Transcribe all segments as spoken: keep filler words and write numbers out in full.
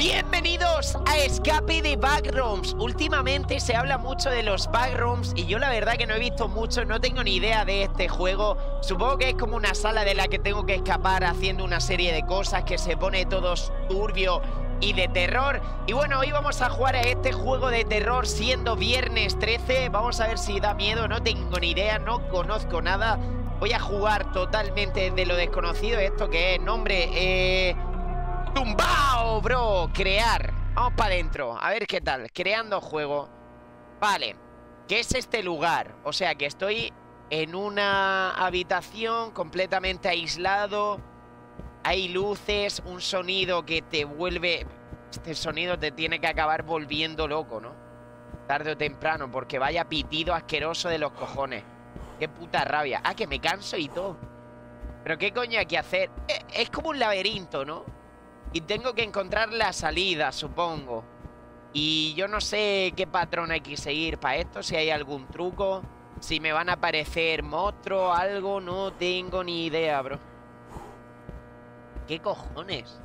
Bienvenidos a Escape de Backrooms. Últimamente se habla mucho de los Backrooms y yo la verdad que no he visto mucho, no tengo ni idea de este juego. Supongo que es como una sala de la que tengo que escapar haciendo una serie de cosas que se pone todo turbio y de terror. Y bueno, hoy vamos a jugar a este juego de terror siendo viernes trece. Vamos a ver si da miedo, no tengo ni idea, no conozco nada. Voy a jugar totalmente de lo desconocido. ¿Esto qué es? Nombre, eh... ¡Tumbao, bro! Crear. Vamos para adentro. A ver qué tal. Creando juego. Vale. ¿Qué es este lugar? O sea, que estoy en una habitación completamente aislado. Hay luces, un sonido que te vuelve... Este sonido te tiene que acabar volviendo loco, ¿no? Tarde o temprano, porque vaya pitido asqueroso de los cojones. Qué puta rabia. Ah, que me canso y todo. Pero qué coño hay que hacer. Es como un laberinto, ¿no? Y tengo que encontrar la salida, supongo. Y yo no sé qué patrón hay que seguir para esto, si hay algún truco, si me van a aparecer monstruos, algo, no tengo ni idea, bro. ¿Qué cojones?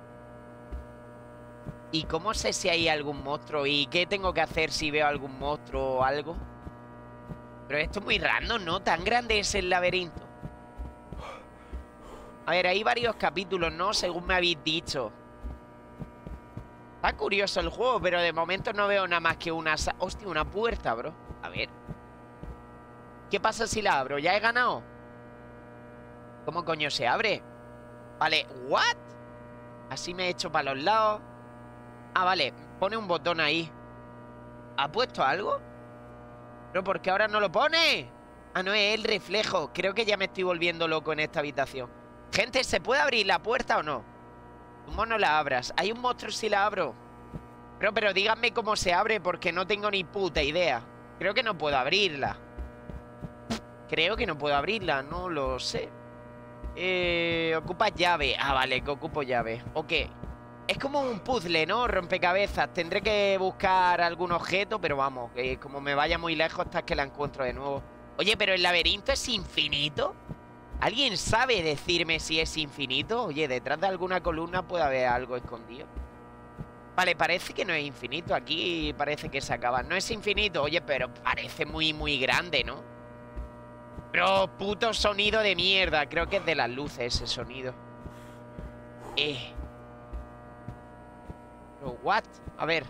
¿Y cómo sé si hay algún monstruo? ¿Y qué tengo que hacer si veo algún monstruo o algo? Pero esto es muy random, ¿no? Tan grande es el laberinto. A ver, hay varios capítulos, ¿no? Según me habéis dicho. Está curioso el juego, pero de momento no veo nada más que una... Hostia, una puerta, bro. A ver. ¿Qué pasa si la abro? ¿Ya he ganado? ¿Cómo coño se abre? Vale, ¿what? Así me he hecho para los lados. Ah, vale, pone un botón ahí. ¿Ha puesto algo? ¿Pero por qué ahora no lo pone? Ah, no, es el reflejo. Creo que ya me estoy volviendo loco en esta habitación. Gente, ¿se puede abrir la puerta o no? ¿Cómo no la abras? Hay un monstruo si la abro. Pero, pero díganme cómo se abre porque no tengo ni puta idea. Creo que no puedo abrirla. Creo que no puedo abrirla, no lo sé. Eh, ocupa llave. Ah, vale, que ocupo llave. Ok. Es como un puzzle, ¿no? Rompecabezas. Tendré que buscar algún objeto, pero vamos, que como me vaya muy lejos hasta que la encuentro de nuevo. Oye, pero el laberinto es infinito. ¿Alguien sabe decirme si es infinito? Oye, detrás de alguna columna puede haber algo escondido. Vale, parece que no es infinito. Aquí parece que se acaba. No es infinito, oye, pero parece muy, muy grande, ¿no? Pero puto sonido de mierda. Creo que es de las luces ese sonido. Eh. Pero, ¿what? A ver.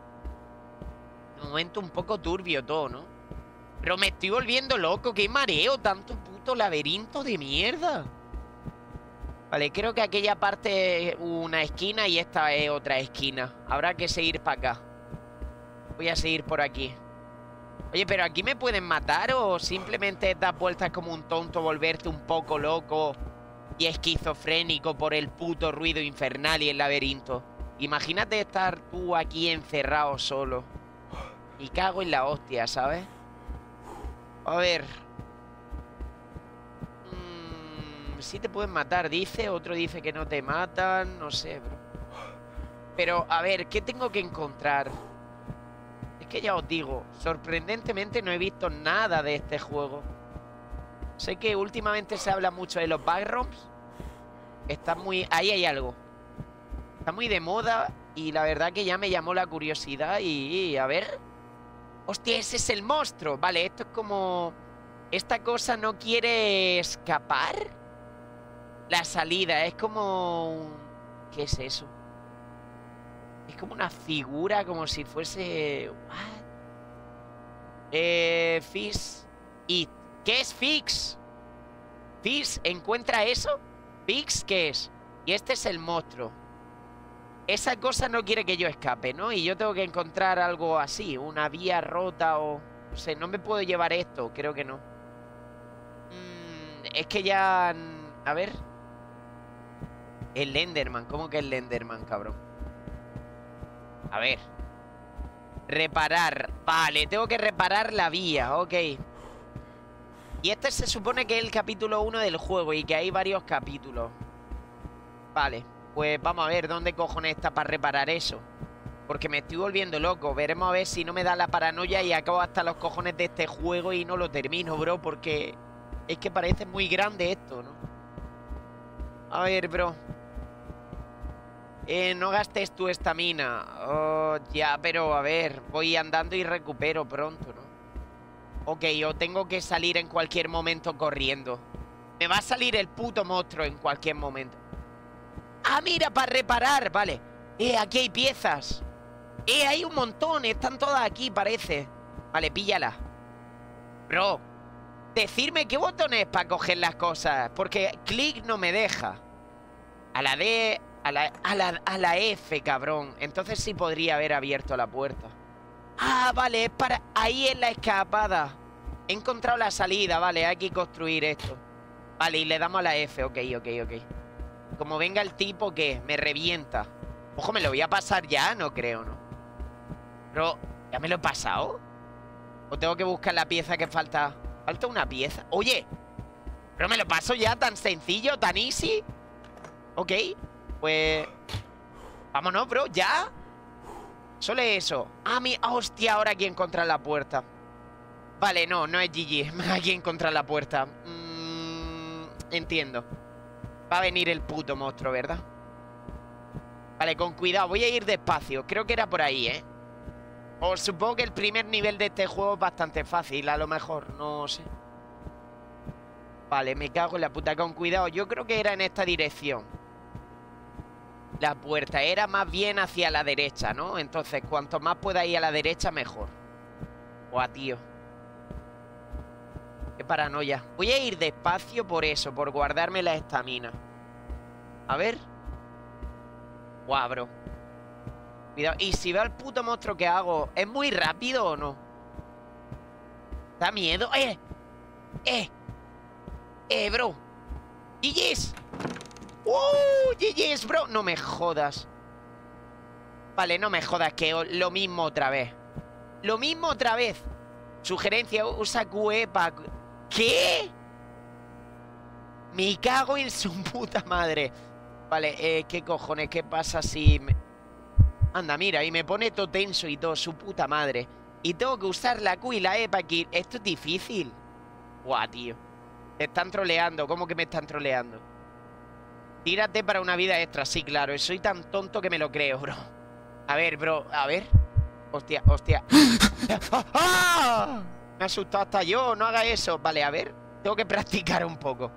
De momento un poco turbio todo, ¿no? Pero me estoy volviendo loco. ¡Qué mareo! Tanto puto laberinto de mierda. Vale, creo que aquella parte es una esquina y esta es otra esquina. Habrá que seguir para acá. Voy a seguir por aquí. Oye, ¿pero aquí me pueden matar o simplemente das vueltas como un tonto, volverte un poco loco y esquizofrénico por el puto ruido infernal y el laberinto? Imagínate estar tú aquí encerrado solo. Y cago en la hostia, ¿sabes? A ver. Mm, sí te pueden matar, dice. Otro dice que no te matan. No sé, bro. Pero, a ver, ¿qué tengo que encontrar? Es que ya os digo, sorprendentemente no he visto nada de este juego. Sé que últimamente se habla mucho de los backrooms. Está muy... Ahí hay algo. Está muy de moda y la verdad que ya me llamó la curiosidad y... y a ver... Hostia, ese es el monstruo. Vale, esto es como... Esta cosa no quiere escapar. La salida, es como... ¿Qué es eso? Es como una figura, como si fuese... ¿What? Eh... Fix... It. ¿Qué es Fix? Fix, ¿encuentra eso? Fix, ¿qué es? Y este es el monstruo. Esa cosa no quiere que yo escape, ¿no? Y yo tengo que encontrar algo así, una vía rota o... No sé, no me puedo llevar esto, creo que no. Mm, es que ya... A ver. El Enderman, ¿cómo que el Enderman, cabrón? A ver. Reparar. Vale, tengo que reparar la vía, ok. Y este se supone que es el capítulo uno del juego y que hay varios capítulos. Vale. Pues vamos a ver dónde cojones está para reparar eso. Porque me estoy volviendo loco. Veremos a ver si no me da la paranoia y acabo hasta los cojones de este juego y no lo termino, bro. Porque es que parece muy grande esto, ¿no? A ver, bro. Eh, no gastes tu estamina. Oh, ya, pero a ver, voy andando y recupero pronto, ¿no? Ok, o tengo que salir en cualquier momento corriendo. Me va a salir el puto monstruo en cualquier momento. Ah, mira, para reparar, vale. Eh, aquí hay piezas. Eh, hay un montón, están todas aquí, parece. Vale, píllala. Bro, decirme qué botón es para coger las cosas, porque clic no me deja. A la D... A la, a, la, a la F, cabrón. Entonces sí podría haber abierto la puerta. Ah, vale, es para... Ahí es la escapada. He encontrado la salida, vale, hay que construir esto. Vale, y le damos a la F, ok, ok, ok. Como venga el tipo, ¿qué? Me revienta. Ojo, me lo voy a pasar ya, no creo, ¿no? Pero, ¿ya me lo he pasado? ¿O tengo que buscar la pieza que falta? Falta una pieza. Oye, ¿pero me lo paso ya tan sencillo, tan easy? Ok. Pues... vámonos, bro, ¿ya? Solo eso. Ah, mi... ah, hostia, ahora hay que encontrar la puerta. Vale, no, no es G G. Hay que encontrar la puerta. mm, Entiendo. Va a venir el puto monstruo, ¿verdad? Vale, con cuidado, voy a ir despacio. Creo que era por ahí, ¿eh? O supongo que el primer nivel de este juego es bastante fácil. A lo mejor, no sé. Vale, me cago en la puta. Con cuidado, yo creo que era en esta dirección. La puerta era más bien hacia la derecha, ¿no? Entonces, cuanto más pueda ir a la derecha, mejor. Buah, tío. Qué paranoia. Voy a ir despacio por eso, por guardarme la estamina. A ver. Buah, bro. Cuidado. Y si veo al puto monstruo que hago, ¿es muy rápido o no? ¿Da miedo? ¡Eh! ¡Eh! ¡Eh, bro! ¡G G's! ¡Uh! G G's, bro. No me jodas. Vale, no me jodas, que lo mismo otra vez. Lo mismo otra vez. Sugerencia, usa Q E para... ¿Qué? Me cago en su puta madre. Vale, eh, ¿qué cojones? ¿Qué pasa si... me... Anda, mira, y me pone todo tenso y todo, su puta madre. Y tengo que usar la Q y la E para que... Esto es difícil. Buah, tío. Me están troleando. ¿Cómo que me están troleando? Tírate para una vida extra. Sí, claro. Soy tan tonto que me lo creo, bro. A ver, bro. A ver. Hostia, hostia. ¡Ah! Me ha asustado hasta yo. No haga eso. Vale, a ver. Tengo que practicar un poco.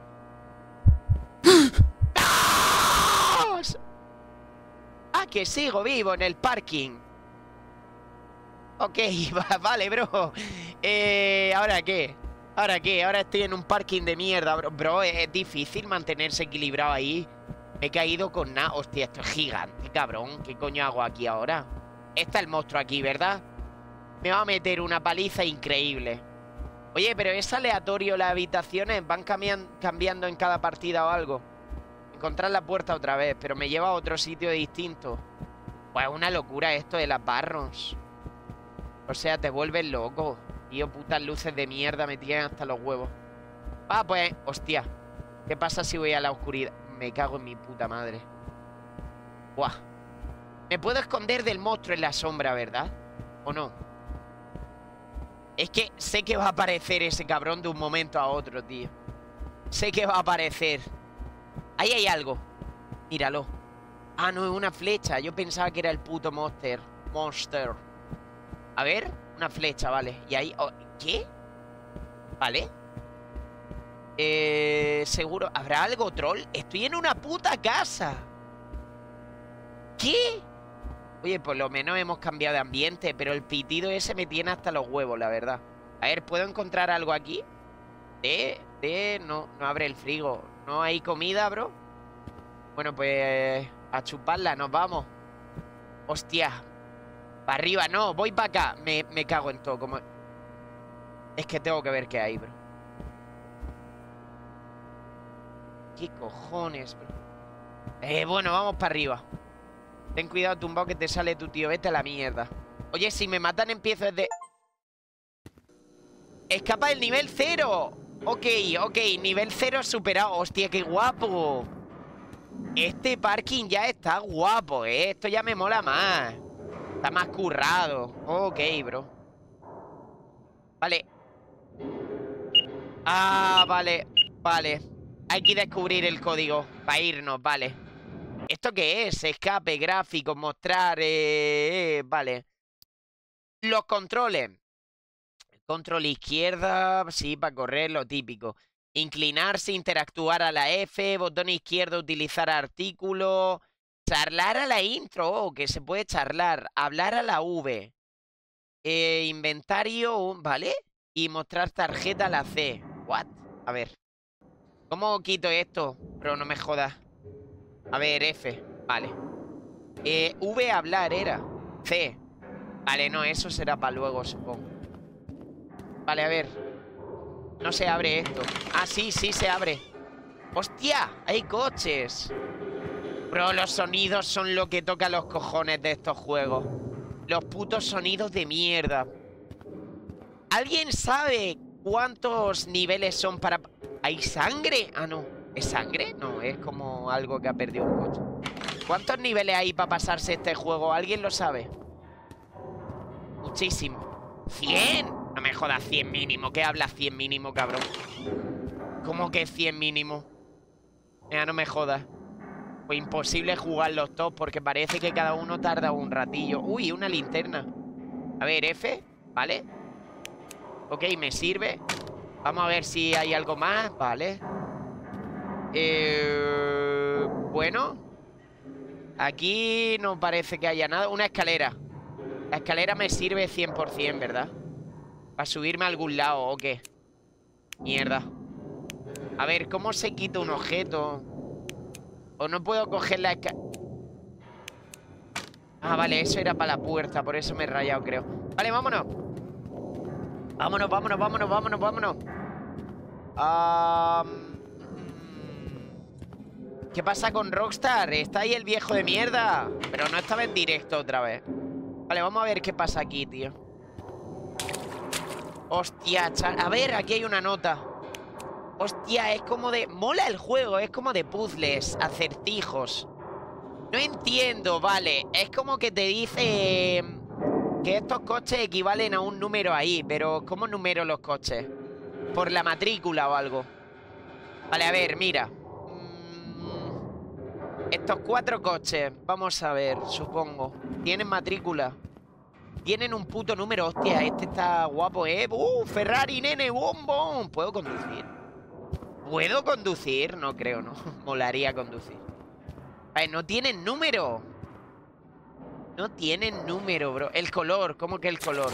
¡Ah! Ah, que sigo vivo en el parking. Ok, vale, bro. Eh, ¿ahora qué? ¿Ahora qué? Ahora estoy en un parking de mierda, bro. Bro, es difícil mantenerse equilibrado ahí. Me he caído con nada. Hostia, esto es gigante, cabrón. ¿Qué coño hago aquí ahora? Está el monstruo aquí, ¿verdad? Me va a meter una paliza increíble. Oye, pero es aleatorio las habitaciones. ¿Van cambian cambiando en cada partida o algo? Encontrar la puerta otra vez, pero me lleva a otro sitio distinto. Pues es una locura esto de las barrons. O sea, te vuelves loco. Tío, putas luces de mierda me tiran hasta los huevos. Ah, pues, hostia. ¿Qué pasa si voy a la oscuridad? Me cago en mi puta madre. Buah. Me puedo esconder del monstruo en la sombra, ¿verdad? ¿O no? Es que sé que va a aparecer ese cabrón de un momento a otro, tío. Sé que va a aparecer. Ahí hay algo. Míralo. Ah, no, es una flecha. Yo pensaba que era el puto monster. Monster. A ver, una flecha, vale. Y ahí... Oh, ¿qué? Vale. Eh... Seguro... ¿Habrá algo, troll? Estoy en una puta casa. ¿Qué? Oye, por lo menos hemos cambiado de ambiente, pero el pitido ese me tiene hasta los huevos, la verdad. A ver, ¿puedo encontrar algo aquí? De... de... No, no abre el frigo. ¿No hay comida, bro? Bueno, pues... a chuparla, nos vamos. Hostia. Para arriba, no, voy para acá. Me, me cago en todo, como... Es que tengo que ver qué hay, bro. ¿Qué cojones, bro? Eh, bueno, vamos para arriba. Ten cuidado, tumbado, que te sale tu tío. Vete a la mierda. Oye, si me matan empiezo desde... Escapa del nivel cero. Ok, ok, nivel cero superado. Hostia, qué guapo. Este parking ya está guapo, eh. Esto ya me mola más. Está más currado. Ok, bro. Vale. Ah, vale. Vale. Hay que descubrir el código para irnos, vale. ¿Esto qué es? Escape, gráficos, mostrar... Eh, eh, vale. Los controles. Control izquierda, sí, para correr, lo típico. Inclinarse, interactuar a la F. Botón izquierdo, utilizar artículo. Charlar a la intro, oh, que se puede charlar. Hablar a la V. Eh, inventario, ¿vale? Y mostrar tarjeta a la C. ¿What? A ver. ¿Cómo quito esto? Pero no me jodas. A ver, F. Vale. Eh, V, hablar era. C. Vale, no, eso será para luego, supongo. Vale, a ver. No se abre esto. Ah, sí, sí se abre. ¡Hostia! Hay coches. Bro, los sonidos son lo que toca los cojones de estos juegos. Los putos sonidos de mierda. ¿Alguien sabe cuántos niveles son para...? ¿Hay sangre? Ah, no. ¿Es sangre? No, es como algo que ha perdido un coche. ¿Cuántos niveles hay para pasarse este juego? ¿Alguien lo sabe? Muchísimo. ¿cien? No me jodas, cien mínimo. ¿Qué habla cien mínimo, cabrón? ¿Cómo que cien mínimo? Mira, no me jodas. Pues imposible jugarlos todos porque parece que cada uno tarda un ratillo. Uy, una linterna. A ver, F, ¿vale? Ok, me sirve. Vamos a ver si hay algo más, ¿vale? Eh, bueno. Aquí no parece que haya nada. Una escalera. La escalera me sirve cien por cien, ¿verdad? Para subirme a algún lado, ¿o qué? Mierda. A ver, ¿cómo se quita un objeto? O no puedo coger la escalera. Ah, vale, eso era para la puerta. Por eso me he rayado, creo. Vale, vámonos. Vámonos, vámonos, vámonos, vámonos, vámonos. Um... ¿Qué pasa con Rockstar? Está ahí el viejo de mierda. Pero no estaba en directo otra vez. Vale, vamos a ver qué pasa aquí, tío. Hostia, a ver, aquí hay una nota. Hostia, es como de... Mola el juego, es como de puzzles, acertijos. No entiendo, vale. Es como que te dice que estos coches equivalen a un número ahí. Pero ¿cómo numero los coches? ¿Por la matrícula o algo? Vale, a ver, mira. Estos cuatro coches, vamos a ver, supongo. ¿Tienen matrícula? Tienen un puto número. Hostia, este está guapo, ¿eh? ¡Uh! Ferrari, nene, bom, bom. ¿Puedo conducir? ¿Puedo conducir? No creo, ¿no? Molaría conducir. Vale, no tienen número. No tienen número, bro. El color, ¿cómo que el color?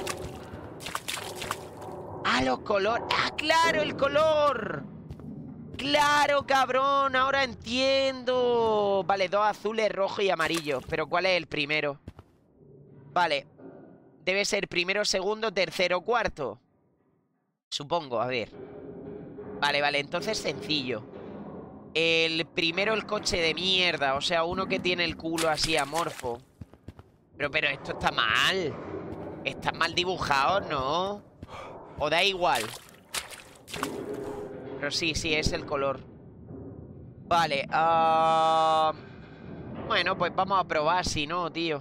Ah, los colores. ¡Ah, claro, el color! ¡Claro, cabrón! Ahora entiendo. Vale, dos azules, rojo y amarillo. Pero ¿cuál es el primero? Vale. Debe ser primero, segundo, tercero, cuarto. Supongo, a ver. Vale, vale, entonces sencillo. El primero, el coche de mierda. O sea, uno que tiene el culo así amorfo. Pero, pero esto está mal. Están mal dibujados, ¿no? O da igual. Pero sí, sí, es el color. Vale, uh... bueno, pues vamos a probar si no, tío.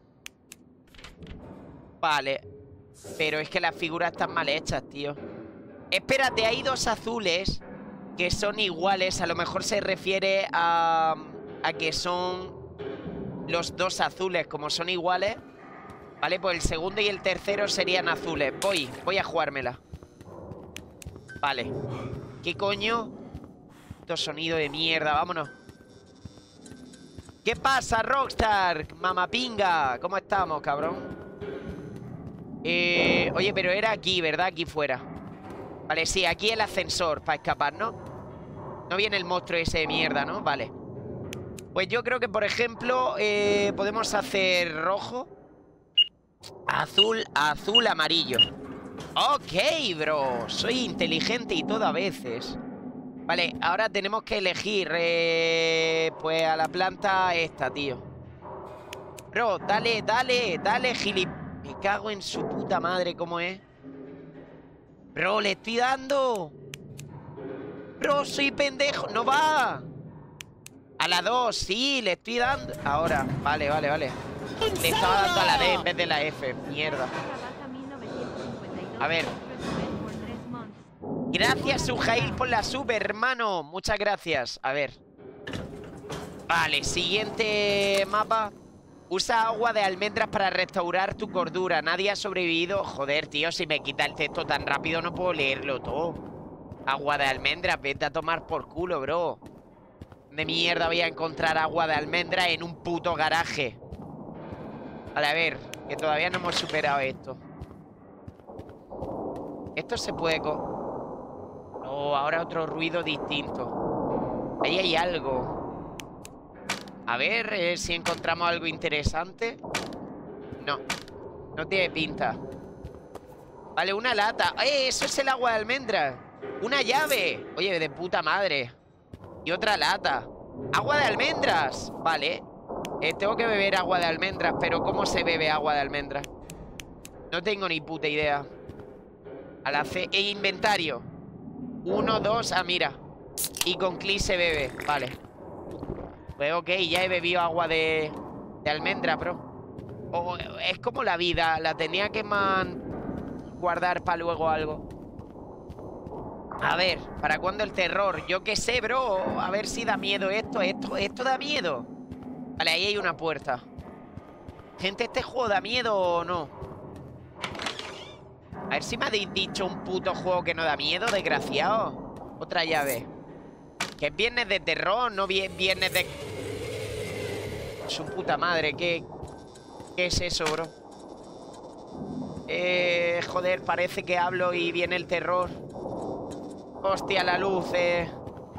Vale. Pero es que las figuras están mal hechas, tío. Espérate, hay dos azules que son iguales. A lo mejor se refiere a... a que son los dos azules, como son iguales. Vale, pues el segundo y el tercero serían azules. Voy, voy a jugármela. Vale. ¿Qué coño? Esto sonido de mierda, vámonos. ¿Qué pasa, Rockstar? Mamapinga, ¿cómo estamos, cabrón? Eh, oye, pero era aquí, ¿verdad? Aquí fuera. Vale, sí, aquí el ascensor para escapar, ¿no? No viene el monstruo ese de mierda, ¿no? Vale. Pues yo creo que, por ejemplo, eh, podemos hacer rojo, azul, azul, amarillo. Ok, bro. Soy inteligente y todo a veces. Vale, ahora tenemos que elegir eh, pues a la planta esta, tío. Bro, dale, dale, dale, gilip... Me cago en su puta madre, ¿cómo es? Bro, le estoy dando. Bro, soy pendejo. No va. A la dos, sí, le estoy dando. Ahora, vale, vale, vale. Le estaba dando a la D en vez de la F. Mierda. A ver. Gracias, Sujail, por la sub, hermano. Muchas gracias. A ver. Vale, siguiente mapa. Usa agua de almendras para restaurar tu cordura. Nadie ha sobrevivido. Joder, tío, si me quita el texto tan rápido no puedo leerlo todo. Agua de almendras, vete a tomar por culo, bro. ¿De mierda voy a encontrar agua de almendras en un puto garaje? Vale, a ver, que todavía no hemos superado esto. Esto se puede... Co oh, ahora otro ruido distinto. Ahí hay algo. A ver eh, si encontramos algo interesante. No, no tiene pinta. Vale, una lata. ¡Eh! Eso es el agua de almendras. Una llave. Oye, de puta madre. Y otra lata. Agua de almendras. Vale. Eh, tengo que beber agua de almendras. Pero ¿cómo se bebe agua de almendras? No tengo ni puta idea. Al hacer e inventario. Uno, dos. Ah, mira. Y con clic se bebe. Vale. Pues ok, ya he bebido agua de, de almendra, bro. Oh, es como la vida. La tenía que man guardar para luego algo. A ver, ¿para cuándo el terror? Yo qué sé, bro. A ver si da miedo esto. Esto, esto da miedo. Vale, ahí hay una puerta. Gente, ¿este juego da miedo o no? A ver si me habéis dicho un puto juego que no da miedo, desgraciado. Otra llave. Que es viernes de terror, no viernes de... Su puta madre, ¿qué, qué es eso, bro? Eh, joder, parece que hablo y viene el terror. Hostia, la luz, eh.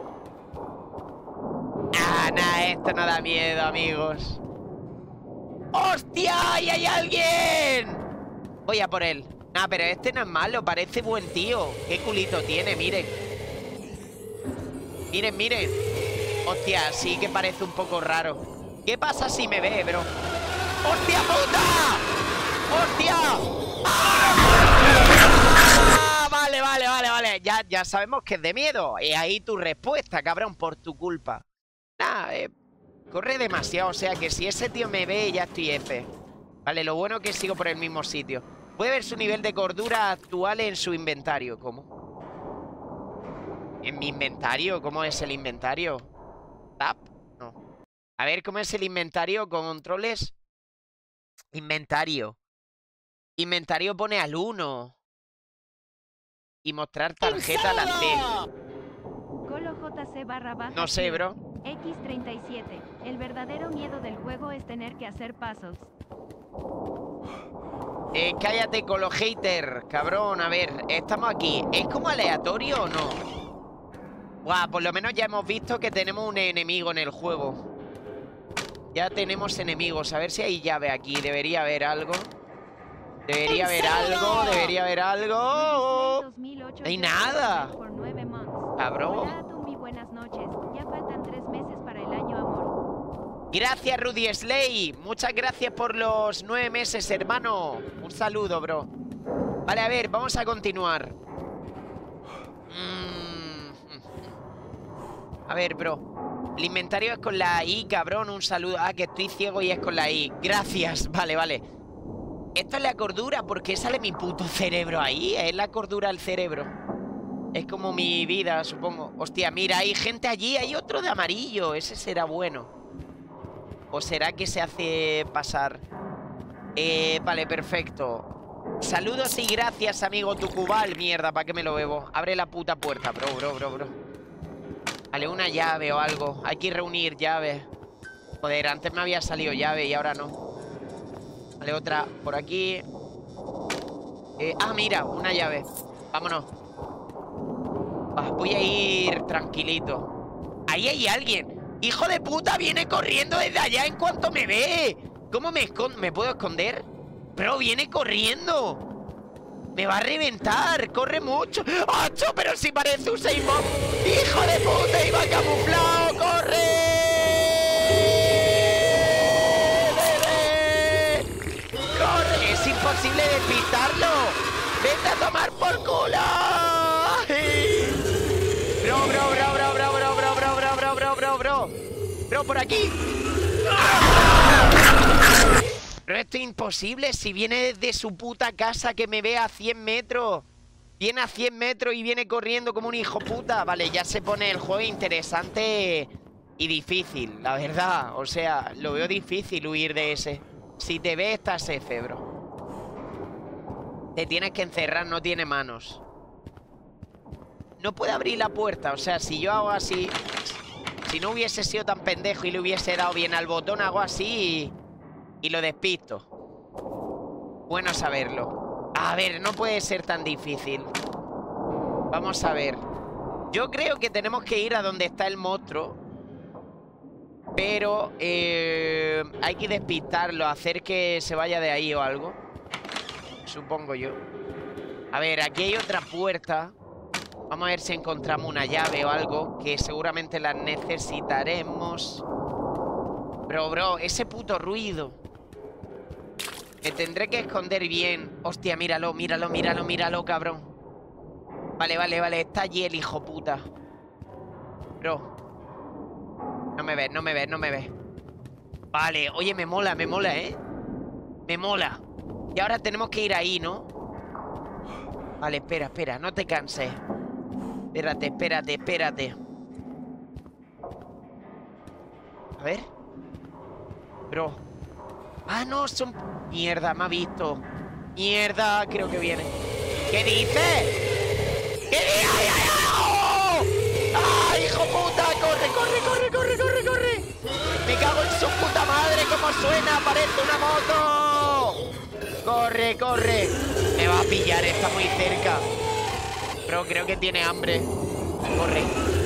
Ah, nah, esto no da miedo, amigos. ¡Hostia! ¡Ahí hay alguien! Voy a por él. Nah, pero este no es malo, parece buen tío. Qué culito tiene, miren. Miren, miren. Hostia, sí que parece un poco raro. ¿Qué pasa si me ve, bro? ¡Hostia puta! ¡Hostia! ¡Ah! Vale, vale, vale, vale. Ya, ya sabemos que es de miedo. Y ahí tu respuesta, cabrón, por tu culpa. Nah, eh, corre demasiado. O sea que si ese tío me ve, ya estoy F. Vale, lo bueno es que sigo por el mismo sitio. Puede ver su nivel de cordura actual en su inventario. ¿Cómo? ¿En mi inventario? ¿Cómo es el inventario? ¿Tap? No. A ver, ¿cómo es el inventario? ¿Con controles? Inventario. Inventario pone al uno. Y mostrar tarjeta a la C. Colo J C barra baja. No sé, bro. X treinta y siete. El verdadero miedo del juego es tener que hacer pasos. Eh, cállate, Colo Hater. Cabrón, a ver, estamos aquí. ¿Es como aleatorio o no? Buah, por lo menos ya hemos visto que tenemos un enemigo en el juego. Ya tenemos enemigos. A ver si hay llave aquí. Debería haber algo. Debería haber algo. Debería haber algo. No hay nada. Cabrón. Gracias, Rudy Slay. Muchas gracias por los nueve meses, hermano. Un saludo, bro. Vale, a ver, vamos a continuar. Mmm... A ver, bro. El inventario es con la I, cabrón. Un saludo. Ah, que estoy ciego y es con la I. Gracias. Vale, vale. Esto es la cordura. ¿Por qué sale mi puto cerebro ahí? Es la cordura del cerebro. Es como mi vida, supongo. Hostia, mira, hay gente allí. Hay otro de amarillo. Ese será bueno. ¿O será que se hace pasar? Eh, vale, perfecto. Saludos y gracias, amigo Tucubal. Mierda, ¿para qué me lo bebo? Abre la puta puerta, bro, bro, bro, bro. Vale, una llave o algo. Hay que reunir llaves. Joder, antes me había salido llave y ahora no. Vale, otra por aquí. eh, Ah, mira, una llave. Vámonos. Ah, voy a ir tranquilito. Ahí hay alguien. ¡Hijo de puta! Viene corriendo desde allá en cuanto me ve. ¿Cómo me escondo? ¿Me puedo esconder? Pero viene corriendo. Me va a reventar, corre mucho. ¡Ocho! Pero si parece un Seimon. ¡Hijo de puta! ¡Iba camuflado! ¡Corre! ¡Corre! Es imposible despistarlo. ¡Vete a tomar por culo! Bro, bro, bro, bro, bro, bro, bro, bro, bro, bro, bro, bro, bro. Bro, por aquí. Pero esto es imposible. Si viene desde su puta casa que me ve a cien metros. Viene a cien metros y viene corriendo como un hijo puta. Vale, ya se pone el juego interesante. Y difícil, la verdad. O sea, lo veo difícil huir de ese. Si te ve, estás F, bro. Te tienes que encerrar, no tiene manos. No puede abrir la puerta. O sea, si yo hago así... Si no hubiese sido tan pendejo y le hubiese dado bien al botón, hago así y, y lo despisto. Bueno saberlo. A ver, no puede ser tan difícil. Vamos a ver. Yo creo que tenemos que ir a donde está el monstruo. Pero eh, hay que despistarlo, hacer que se vaya de ahí o algo. Supongo yo. A ver, aquí hay otra puerta. Vamos a ver si encontramos una llave o algo, que seguramente la necesitaremos. Bro, bro, ese puto ruido. Me tendré que esconder bien. Hostia, míralo, míralo, míralo, míralo, cabrón. Vale, vale, vale, está allí el hijo puta. Bro. No me ves, no me ves, no me ves. Vale, oye, me mola, me mola, ¿eh? Me mola. Y ahora tenemos que ir ahí, ¿no? Vale, espera, espera, no te canses. Espérate, espérate, espérate. A ver. Bro. Ah, no, son... Mierda, me ha visto. Mierda, creo que viene. ¿Qué dices? ¿Qué dices? ¡Ay, ay, ay! ¡Ah, hijo puta! ¡Corre, corre, corre, corre, corre, corre! ¡Me cago en su puta madre! ¿Cómo suena? ¡Parece una moto! ¡Corre, corre! Me va a pillar, está muy cerca. Pero creo que tiene hambre. Corre.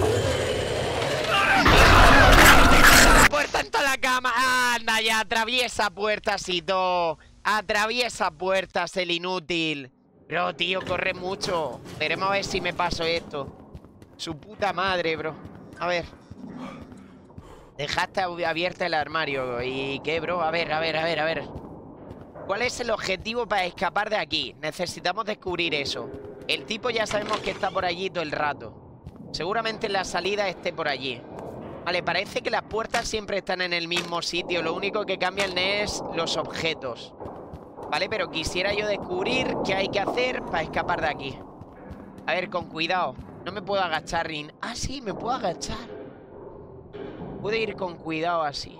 La puerta en toda la cama. Anda ya, atraviesa puertas y todo. Atraviesa puertas, el inútil. Bro, tío, corre mucho. Veremos a ver si me paso esto. Su puta madre, bro. A ver. Dejaste abierto el armario. ¿Y qué, bro? A ver, a ver, a ver, a ver. ¿Cuál es el objetivo para escapar de aquí? Necesitamos descubrir eso. El tipo ya sabemos que está por allí todo el rato. Seguramente la salida esté por allí. Vale, parece que las puertas siempre están en el mismo sitio. Lo único que cambian es los objetos. Vale, pero quisiera yo descubrir qué hay que hacer para escapar de aquí. A ver, con cuidado. No me puedo agachar ni... Ah, sí, me puedo agachar. Puedo ir con cuidado así.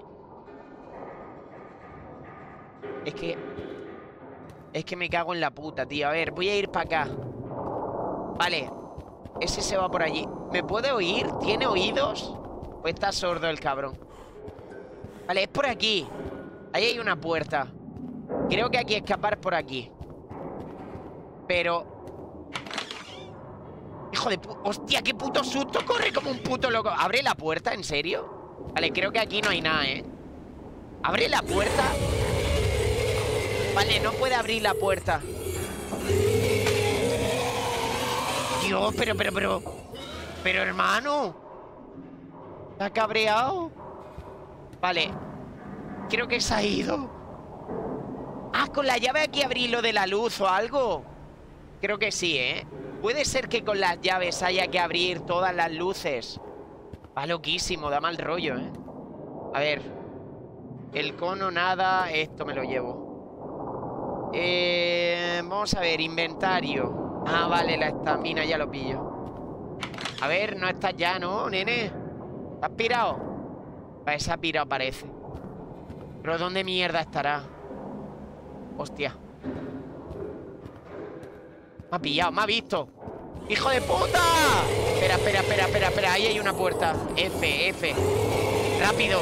Es que... Es que me cago en la puta, tío. A ver, voy a ir para acá. Vale. Ese se va por allí. ¿Me puede oír? ¿Tiene oídos? ¿O está sordo el cabrón? Vale, es por aquí. Ahí hay una puerta. Creo que hay que escapar por aquí. Pero... Hijo de puta. Hostia, qué puto susto. Corre como un puto loco. ¿Abre la puerta? ¿En serio? Vale, creo que aquí no hay nada, ¿eh? ¿Abre la puerta? Vale, no puede abrir la puerta. Dios, pero, pero, pero... Pero, hermano. ¿Está cabreado? Vale. Creo que se ha ido. Ah, con la llave aquí abrí lo de la luz o algo. Creo que sí, ¿eh? Puede ser que con las llaves haya que abrir todas las luces. Va loquísimo, da mal rollo, ¿eh? A ver. El cono, nada. Esto me lo llevo. Eh, vamos a ver, inventario. Ah, vale, la estamina ya lo pillo. A ver, no estás ya, ¿no, nene? ¿Te has pirado? Pues se ha pirado, parece. Pero ¿dónde mierda estará? Hostia. Me ha pillado, me ha visto. ¡Hijo de puta! Espera, espera, espera, espera, espera. Ahí hay una puerta. F, F. Rápido.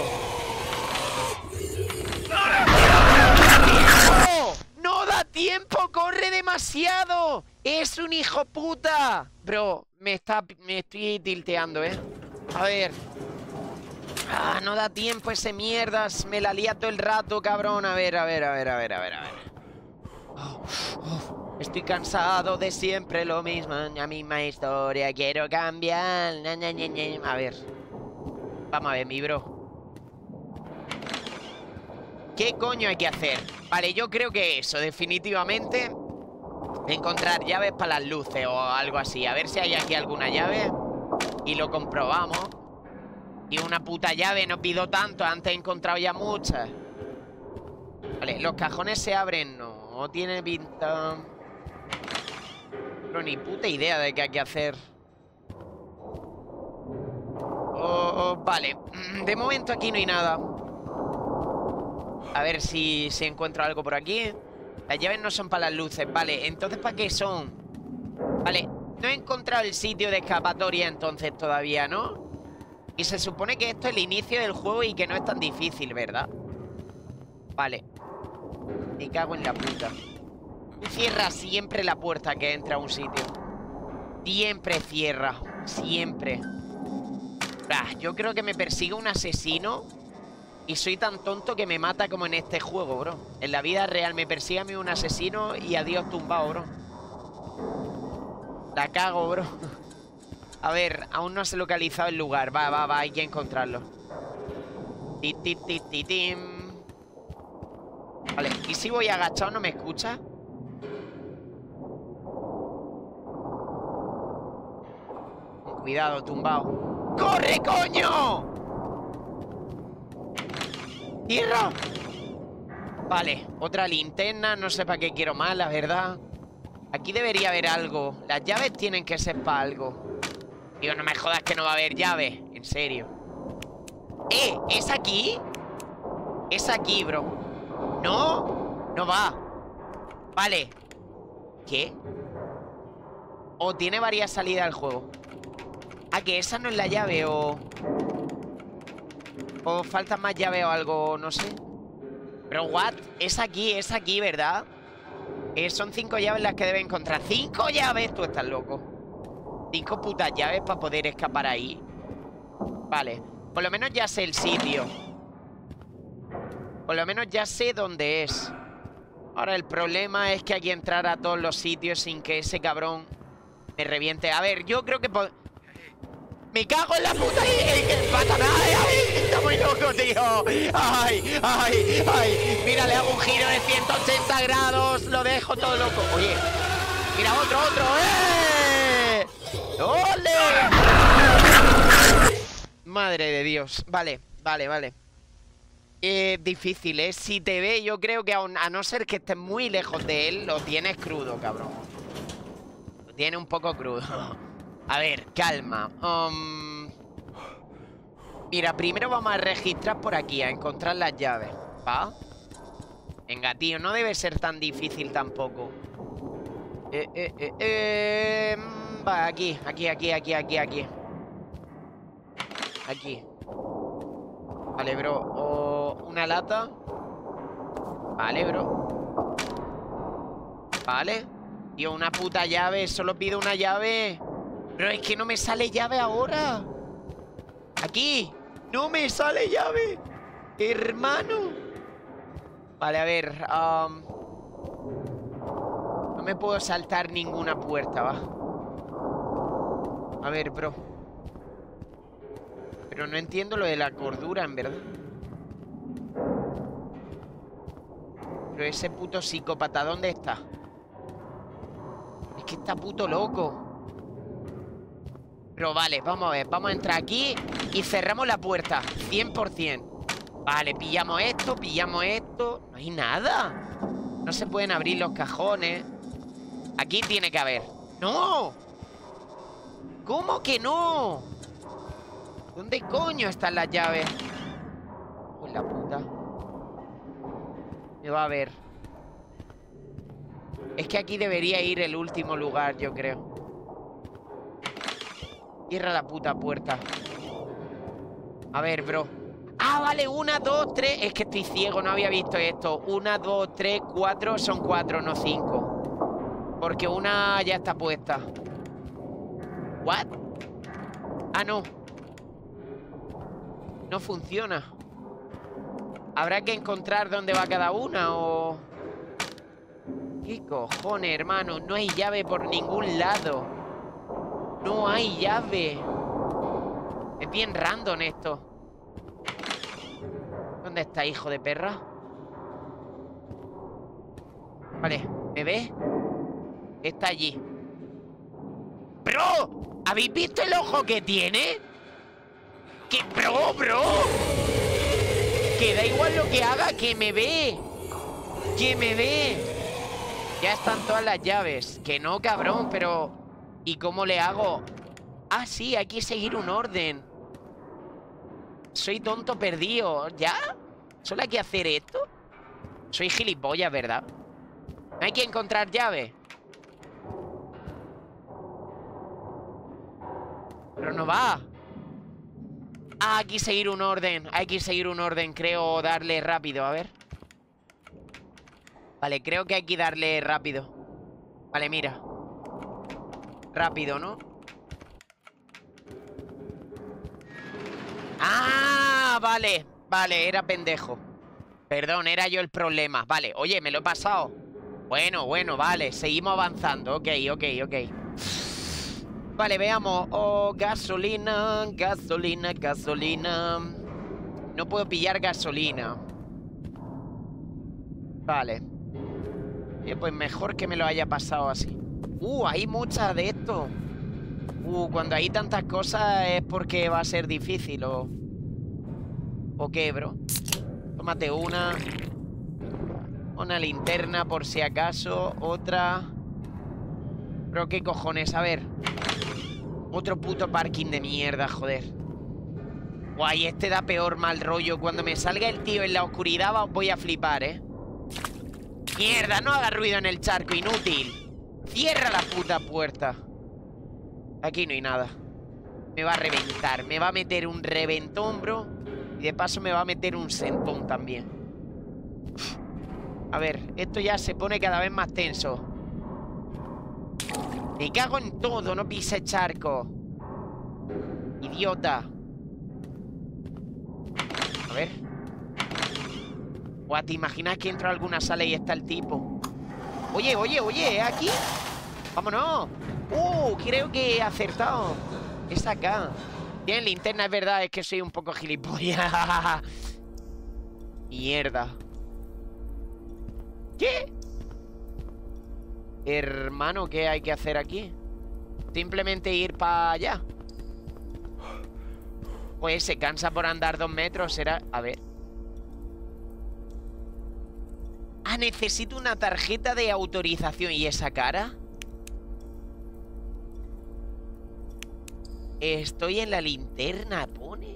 ¡No! ¡No da tiempo! ¡Corre demasiado! ¡Es un hijo puta! Bro, me está... Me estoy tilteando, ¿eh? A ver. Ah, no da tiempo ese mierdas. Me la lía todo el rato, cabrón. A ver, a ver, a ver, a ver, a ver, a ver. Oh, oh. Estoy cansado de siempre lo mismo. La misma historia. Quiero cambiar. A ver. Vamos a ver, mi bro. ¿Qué coño hay que hacer? Vale, yo creo que eso, definitivamente. Encontrar llaves para las luces o algo así. A ver si hay aquí alguna llave. Y lo comprobamos. Y una puta llave, no pido tanto. Antes he encontrado ya muchas. Vale, los cajones se abren. No, tiene pinta. Pero ni puta idea de qué hay que hacer. Oh, vale, De momento aquí no hay nada. A ver si, si encuentro algo por aquí. Las llaves no son para las luces. Vale, entonces ¿para qué son? Vale, no he encontrado el sitio de escapatoria entonces todavía, ¿no? Y se supone que esto es el inicio del juego y que no es tan difícil, ¿verdad? Vale. Me cago en la puta. Cierra siempre la puerta que entra a un sitio. Siempre cierra. Siempre. Ah, yo creo que me persigue un asesino y soy tan tonto que me mata como en este juego, bro. En la vida real me persigue a mí un asesino y adiós tumbado, bro. La cago, bro. A ver, aún no se ha localizado el lugar. Va, va, va, hay que encontrarlo. Ti, ti, ti, ti, tim. Vale, ¿y si voy agachado no me escucha? Cuidado, tumbado. ¡Corre, coño! ¡Tierra! Vale, otra linterna. No sé para qué quiero más, la verdad. Aquí debería haber algo. Las llaves tienen que ser para algo. Digo, no me jodas que no va a haber llaves. En serio. ¡Eh! ¿Es aquí? Es aquí, bro. No, no va. Vale. ¿Qué? O tiene varias salidas al juego. Ah, que esa no es la llave o... O faltan más llaves o algo, no sé. Pero, what? Es aquí, es aquí, ¿verdad? Eh, son cinco llaves las que debe encontrar. ¡Cinco llaves! Tú estás loco. Cinco putas llaves para poder escapar ahí. Vale. Por lo menos ya sé el sitio. Por lo menos ya sé dónde es. Ahora el problema es que hay que entrar a todos los sitios sin que ese cabrón me reviente. A ver, yo creo que... ¡Me cago en la puta! ¡Y que patana! ¡Ay! ¡Está muy loco, tío! ¡Ay! ¡Ay! ¡Ay! Mira, le hago un giro de ciento ochenta grados. Lo dejo todo loco. Oye, mira, otro, otro. ¡Eh! ¡Ole! Madre de Dios. Vale, vale, vale. Eh, difícil, ¿eh? Si te ve, yo creo que aun, a no ser que estés muy lejos de él, lo tienes crudo, cabrón. Lo tiene un poco crudo. A ver, calma. um, Mira, primero vamos a registrar por aquí, a encontrar las llaves, ¿va? Venga, tío, no debe ser tan difícil tampoco. Eh, eh, eh, eh Va, aquí, aquí, aquí, aquí, aquí, aquí. Aquí. Vale, bro. O una lata. Vale, bro. Vale. Tío, una puta llave. Solo pido una llave. Pero es que no me sale llave ahora. Aquí. No me sale llave. Hermano. Vale, a ver. um, No me puedo saltar ninguna puerta, va. A ver, bro. Pero no entiendo lo de la cordura, en verdad. Pero ese puto psicópata, ¿dónde está? Es que está puto loco. Pero vale, vamos a ver. Vamos a entrar aquí y cerramos la puerta cien por cien. Vale, pillamos esto, pillamos esto. No hay nada. No se pueden abrir los cajones. Aquí tiene que haber. ¡No! ¿Cómo que no? ¿Dónde coño están las llaves? Pues la puta. Me va a ver. Es que aquí debería ir el último lugar, yo creo. Cierra la puta puerta. A ver, bro. Ah, vale, una, dos, tres. Es que estoy ciego, no había visto esto. Una, dos, tres, cuatro. Son cuatro, no cinco. Porque una ya está puesta. ¿What? Ah, no. No funciona. Habrá que encontrar dónde va cada una o... ¿Qué cojones, hermano? No hay llave por ningún lado. No hay llave. Es bien random esto. ¿Dónde está, hijo de perra? Vale, ¿me ves? Está allí. ¡Bro! ¿Habéis visto el ojo que tiene? ¡Que bro, bro! Que da igual lo que haga, que me ve. Que me ve. Ya están todas las llaves. Que no, cabrón, pero... ¿Y cómo le hago? Ah, sí, hay que seguir un orden. Soy tonto perdido. ¿Ya? ¿Solo hay que hacer esto? Soy gilipollas, ¿verdad? ¿No hay que encontrar llave? Pero no va. Ah, hay que seguir un orden. Hay que seguir un orden, creo. Darle rápido, a ver. Vale, creo que hay que darle rápido. Vale, mira. Rápido, ¿no? Ah, vale. Vale, era pendejo. Perdón, era yo el problema. Vale, oye, me lo he pasado. Bueno, bueno, vale. Seguimos avanzando. Ok, ok, ok. Vale, veamos. Oh, gasolina, gasolina, gasolina. No puedo pillar gasolina. Vale. Eh, pues mejor que me lo haya pasado así. Uh, hay muchas de esto. Uh, cuando hay tantas cosas es porque va a ser difícil o... ¿O qué, bro? Tómate una. Una linterna por si acaso. Otra. Pero qué cojones, a ver. Otro puto parking de mierda, joder. Guay, este da peor mal rollo. Cuando me salga el tío en la oscuridad voy a flipar, ¿eh? Mierda, no haga ruido en el charco, inútil. Cierra la puta puerta. Aquí no hay nada. Me va a reventar. Me va a meter un reventón, bro. Y de paso me va a meter un sentón también. A ver, esto ya se pone cada vez más tenso. Me cago en todo, no pise charco. Idiota. A ver. Guau, ¿te imaginas que entro a alguna sala y está el tipo? Oye, oye, oye, ¿es aquí? ¡Vámonos! ¡Uh! Creo que he acertado. Es acá. Tiene linterna, es verdad, es que soy un poco gilipollas. Mierda. ¿Qué? Hermano, ¿qué hay que hacer aquí? Simplemente ir para allá. Pues se cansa por andar dos metros. Será... A ver. Ah, necesito una tarjeta de autorización. ¿Y esa cara? Estoy en la linterna, pone.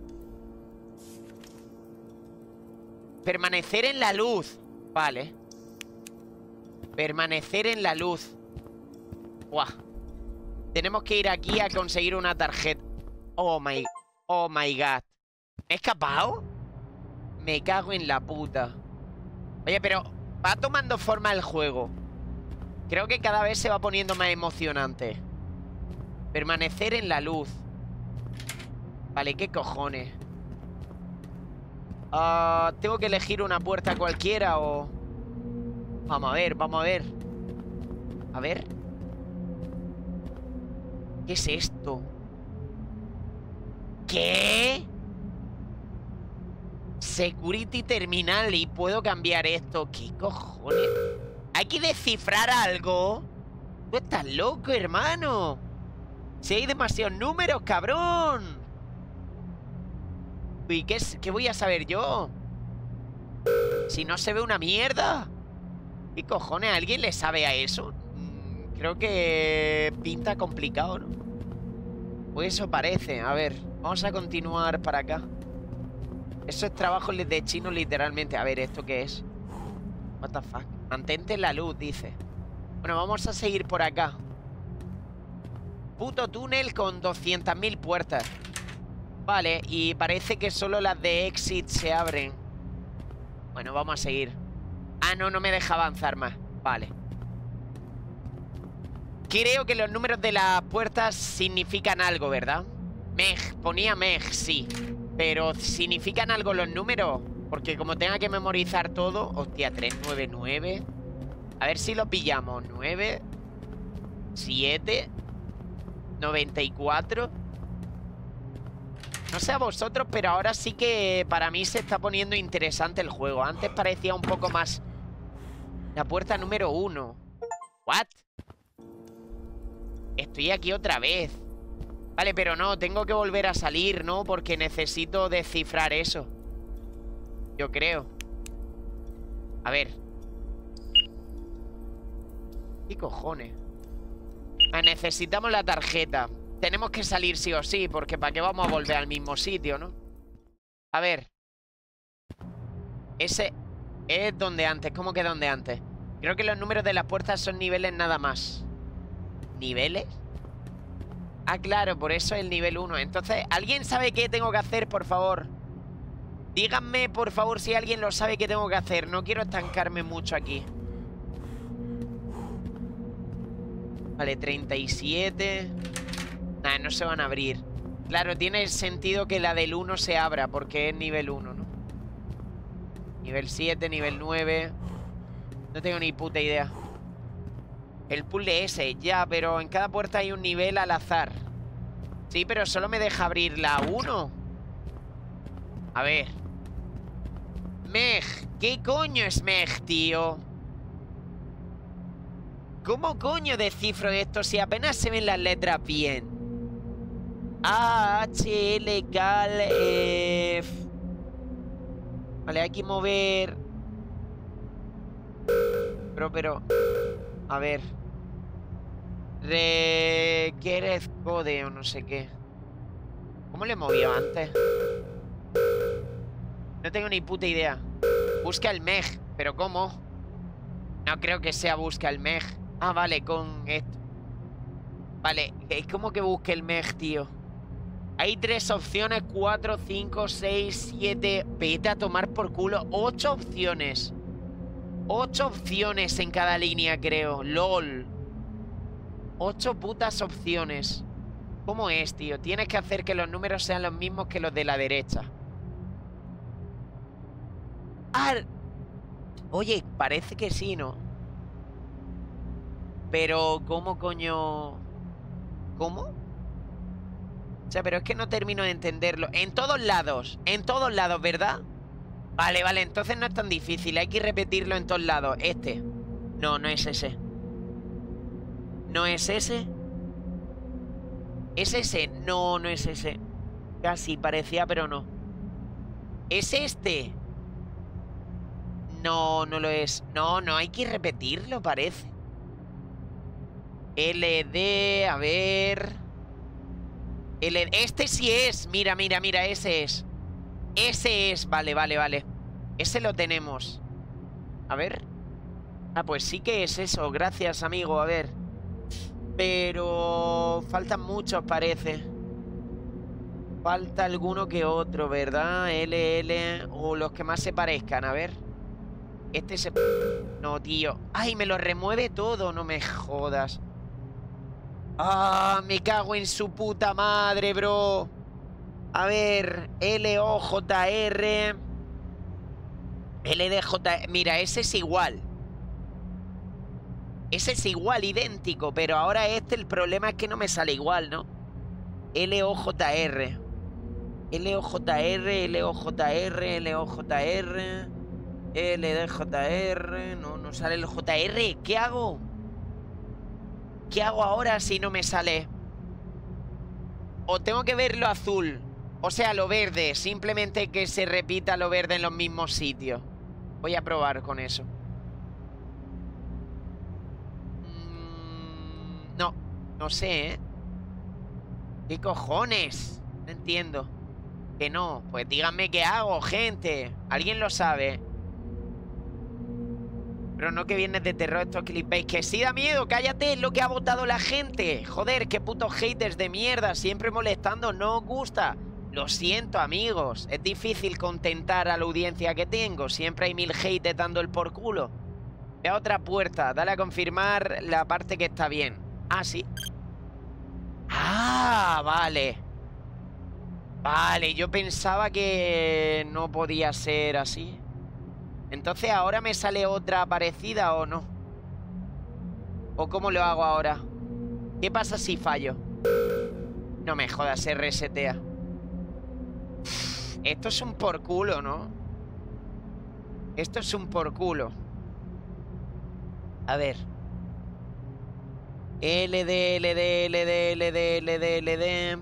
Permanecer en la luz. Vale. Permanecer en la luz. Buah. Tenemos que ir aquí a conseguir una tarjeta. Oh my... Oh my god. ¿Me he escapado? Me cago en la puta. Oye, pero va tomando forma el juego. Creo que cada vez se va poniendo más emocionante. Permanecer en la luz. Vale, ¿qué cojones? Uh, ¿Tengo que elegir una puerta cualquiera o...? Vamos a ver, vamos a ver. A ver. ¿Qué es esto? ¿Qué? Security terminal. Y puedo cambiar esto. ¿Qué cojones? ¿Hay que descifrar algo? Tú estás loco, hermano. Si hay demasiados números, cabrón. ¿Y qué, es, qué voy a saber yo? Si no se ve una mierda. ¿Qué cojones? ¿Alguien le sabe a eso? Mm, creo que pinta complicado, ¿no? Pues eso parece. A ver, vamos a continuar para acá. Eso es trabajo de chino literalmente. A ver, ¿esto qué es? What the fuck. Mantente en la luz, dice. Bueno, vamos a seguir por acá. Puto túnel con doscientas mil puertas. Vale, y parece que solo las de exit se abren. Bueno, vamos a seguir. Ah, no, no me deja avanzar más. Vale. Creo que los números de las puertas significan algo, ¿verdad? Meg, ponía Meg, sí. Pero ¿significan algo los números? Porque como tenga que memorizar todo... Hostia, tres nueve nueve. A ver si lo pillamos. nueve siete noventa y cuatro. No sé a vosotros, pero ahora sí que para mí se está poniendo interesante el juego. Antes parecía un poco más... La puerta número uno. ¿What? Estoy aquí otra vez. Vale, pero no, tengo que volver a salir, ¿no? Porque necesito descifrar eso. Yo creo. A ver. ¿Qué cojones? Ah, necesitamos la tarjeta. Tenemos que salir sí o sí, porque ¿para qué vamos a volver al mismo sitio, no? A ver. Ese es donde antes. ¿Cómo que donde antes? Creo que los números de las puertas son niveles nada más. ¿Niveles? Ah, claro, por eso es el nivel uno. Entonces, ¿alguien sabe qué tengo que hacer, por favor? Díganme, por favor, si alguien lo sabe qué tengo que hacer. No quiero estancarme mucho aquí. Vale, treinta y siete. Nah, no se van a abrir. Claro, tiene sentido que la del uno se abra porque es nivel uno, ¿no? Nivel siete, nivel nueve. No tengo ni puta idea. El puzzle ese, ya, pero en cada puerta hay un nivel al azar. Sí, pero solo me deja abrir la uno. A ver. Meg, ¿qué coño es Meg, tío? ¿Cómo coño descifro esto si apenas se ven las letras bien? A, H, L, K, L, F. Vale, hay que mover. Pero, pero... A ver. Requiere code o no sé qué. ¿Cómo le he movido antes? No tengo ni puta idea. Busca el Meg. ¿Pero cómo? No creo que sea busca el Meg. Ah, vale, con esto. Vale, ¿cómo que busque el Meg, tío? Hay tres opciones, cuatro, cinco, seis, siete. Vete a tomar por culo. Ocho opciones. Ocho opciones en cada línea, creo. LOL. Ocho putas opciones. ¿Cómo es, tío? Tienes que hacer que los números sean los mismos que los de la derecha. Ah. Oye, parece que sí, ¿no? Pero, ¿cómo coño? ¿Cómo? O sea, pero es que no termino de entenderlo. En todos lados. En todos lados, ¿verdad? Vale, vale, entonces no es tan difícil. Hay que repetirlo en todos lados. Este. No, no es ese. ¿No es ese? ¿Es ese? No, no es ese. Casi parecía, pero no. ¿Es este? No, no lo es. No, no, hay que repetirlo, parece. L D, a ver... L, este sí es. Mira, mira, mira, ese es. Ese es, vale, vale, vale. Ese lo tenemos. A ver. Ah, pues sí que es eso. Gracias, amigo, a ver. Pero... faltan muchos, parece. Falta alguno que otro, ¿verdad? L, L... o los que más se parezcan, a ver. Este se... No, tío. Ay, me lo remueve todo, no me jodas. Ah, me cago en su puta madre, bro. A ver, L O J R. L D J... Mira, ese es igual. Ese es igual, idéntico. Pero ahora este, el problema es que no me sale igual, ¿no? L O J R. L O J R, L O J R, L O J R. L D J R. No, no sale el J R. ¿Qué hago? ¿Qué hago ahora si no me sale? O tengo que ver lo azul. O sea, lo verde. Simplemente que se repita lo verde en los mismos sitios. Voy a probar con eso. Mm, no, no sé, ¿eh? ¿Qué cojones? No entiendo. Que no. Pues díganme qué hago, gente. ¿Alguien lo sabe? Pero no que vienes de terror estos clickbait. Que sí da miedo, cállate, es lo que ha votado la gente. Joder, qué putos haters de mierda. Siempre molestando, no os gusta. Lo siento, amigos. Es difícil contentar a la audiencia que tengo. Siempre hay mil haters dando el por culo. Ve a otra puerta, dale a confirmar la parte que está bien. Ah, sí. Ah, vale. Vale, yo pensaba que no podía ser así. Entonces, ¿ahora me sale otra parecida o no? ¿O cómo lo hago ahora? ¿Qué pasa si fallo? No me jodas, se resetea. Esto es un por culo, ¿no? Esto es un por culo. A ver. L D, L D, L D, L D, L D, L D...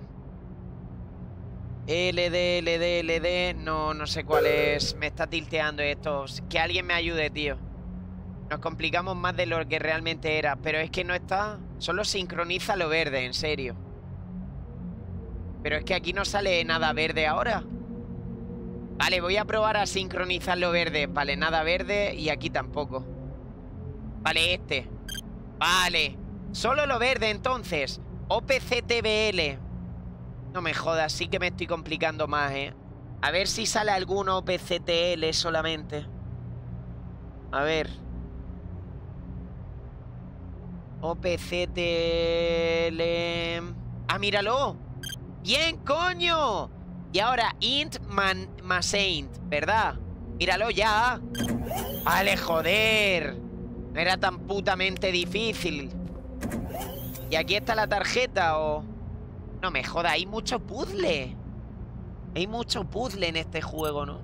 L D, L D, L D... No, no sé cuál es. Me está tilteando esto. Que alguien me ayude, tío. Nos complicamos más de lo que realmente era. Pero es que no está... Solo sincroniza lo verde, en serio. Pero es que aquí no sale nada verde ahora. Vale, voy a probar a sincronizar lo verde. Vale, nada verde y aquí tampoco. Vale, este. Vale. Solo lo verde, entonces. O P C T B L. No me jodas, sí que me estoy complicando más, ¿eh? A ver si sale alguno O P C T L solamente. A ver. O P C T L... ¡Ah, míralo! ¡Bien, coño! Y ahora int man, más int, ¿verdad? Míralo ya. Vale, joder. No era tan putamente difícil. ¿Y aquí está la tarjeta o...? No me joda, hay mucho puzzle. Hay mucho puzzle en este juego, ¿no?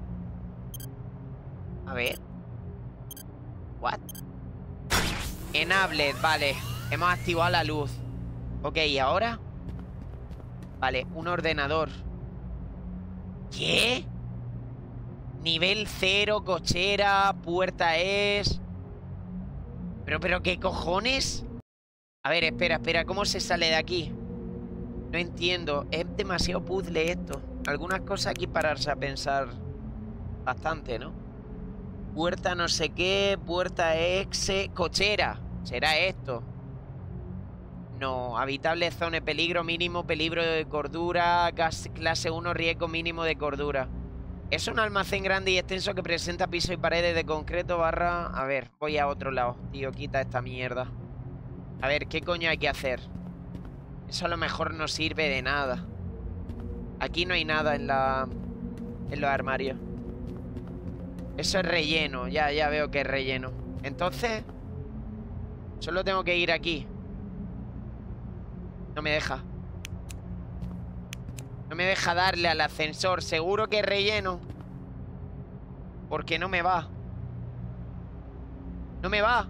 A ver. What? Enabled, vale. Hemos activado la luz. Ok, ¿y ahora? Vale, un ordenador. ¿Qué? Nivel cero, cochera, puerta es... Pero, pero, ¿qué cojones? A ver, espera, espera, ¿cómo se sale de aquí? No entiendo, es demasiado puzzle esto. Algunas cosas hay que pararse a pensar bastante, ¿no? Puerta no sé qué, puerta exe... Cochera, ¿será esto? No, habitable zona, peligro mínimo, peligro de cordura, gas, clase uno, riesgo mínimo de cordura. Es un almacén grande y extenso que presenta pisos y paredes de concreto barra... A ver, voy a otro lado. Tío, quita esta mierda. A ver, ¿qué coño hay que hacer? Eso a lo mejor no sirve de nada. Aquí no hay nada en la... En los armarios. Eso es relleno, ya, ya veo que es relleno. Entonces... Solo tengo que ir aquí. No me deja. No me deja darle al ascensor. Seguro que es relleno. Porque no me va. No me va.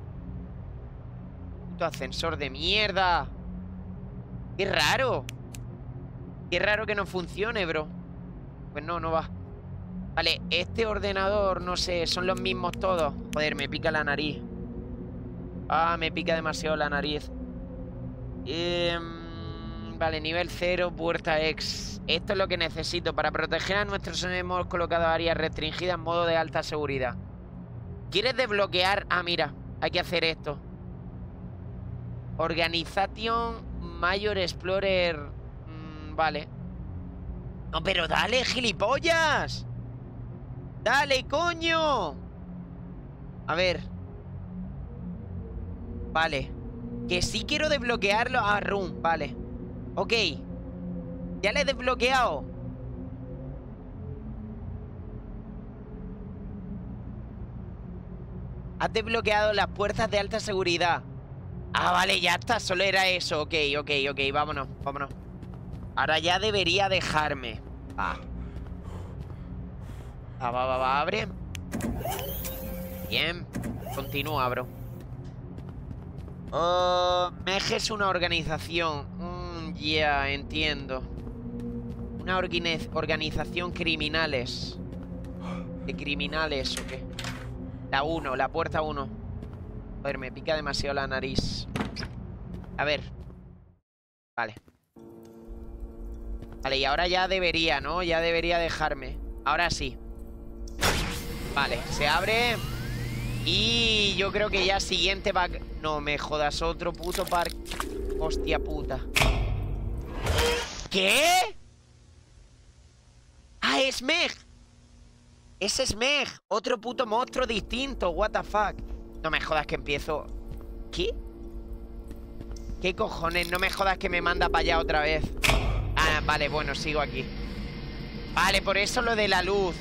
Puto ascensor de mierda. Qué raro. Qué raro que no funcione, bro. Pues no, no va. Vale, este ordenador, no sé, son los mismos todos. Joder, me pica la nariz. Ah, me pica demasiado la nariz. Eh, vale, nivel cero, puerta ex. Esto es lo que necesito. Para proteger a nuestros hemos colocado áreas restringidas en modo de alta seguridad. ¿Quieres desbloquear? Ah, mira, hay que hacer esto. Organización Mayor Explorer. Mm, vale. No, pero dale, gilipollas. Dale, coño. A ver. Vale. Que sí quiero desbloquearlo. Ah, room, vale. Ok. Ya le he desbloqueado. Has desbloqueado las puertas de alta seguridad. Ah, vale, ya está. Solo era eso. Ok, ok, ok. Vámonos, vámonos. Ahora ya debería dejarme. Va. Va, va, va, va. Abre. Bien. Continúa, bro. Oh, Mej es una organización. Mm, ya, yeah, entiendo. Una organización criminales. ¿De criminales o qué? La uno, la puerta uno. Joder, me pica demasiado la nariz. A ver. Vale. Vale, y ahora ya debería, ¿no? Ya debería dejarme. Ahora sí. Vale, se abre. Y yo creo que ya siguiente va... No me jodas, otro puto parque. Hostia puta. ¿Qué? Ah, es Mej. Ese es Mej. Otro puto monstruo distinto. What the fuck. No me jodas que empiezo... ¿Qué? ¿Qué cojones? No me jodas que me manda para allá otra vez. Ah, vale, bueno, sigo aquí. Vale, por eso lo de la luz.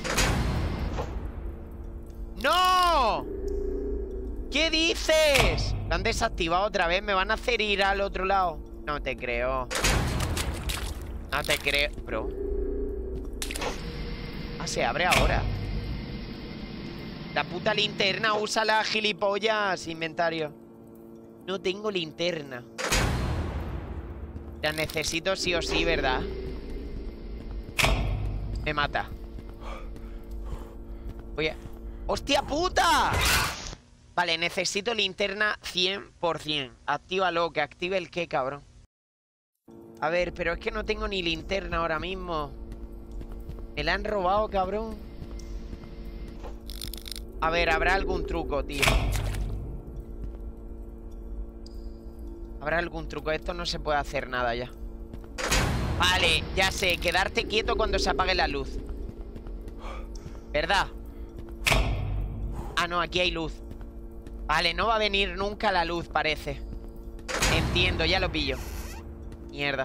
¡No! ¿Qué dices? ¿Lo han desactivado otra vez? ¿Me van a hacer ir al otro lado? No te creo. No te creo, bro. Ah, se abre ahora. La puta linterna, úsala, gilipollas. Inventario. No tengo linterna. La necesito sí o sí, ¿verdad? Me mata. Voy a... ¡Hostia puta! Vale, necesito linterna cien por cien. Actívalo, que active el qué, cabrón. A ver, pero es que no tengo ni linterna ahora mismo. Me la han robado, cabrón. A ver, ¿habrá algún truco, tío? ¿Habrá algún truco? Esto no se puede hacer nada ya. Vale, ya sé. Quedarte quieto cuando se apague la luz. ¿Verdad? Ah, no, aquí hay luz. Vale, no va a venir nunca la luz, parece. Entiendo, ya lo pillo. Mierda.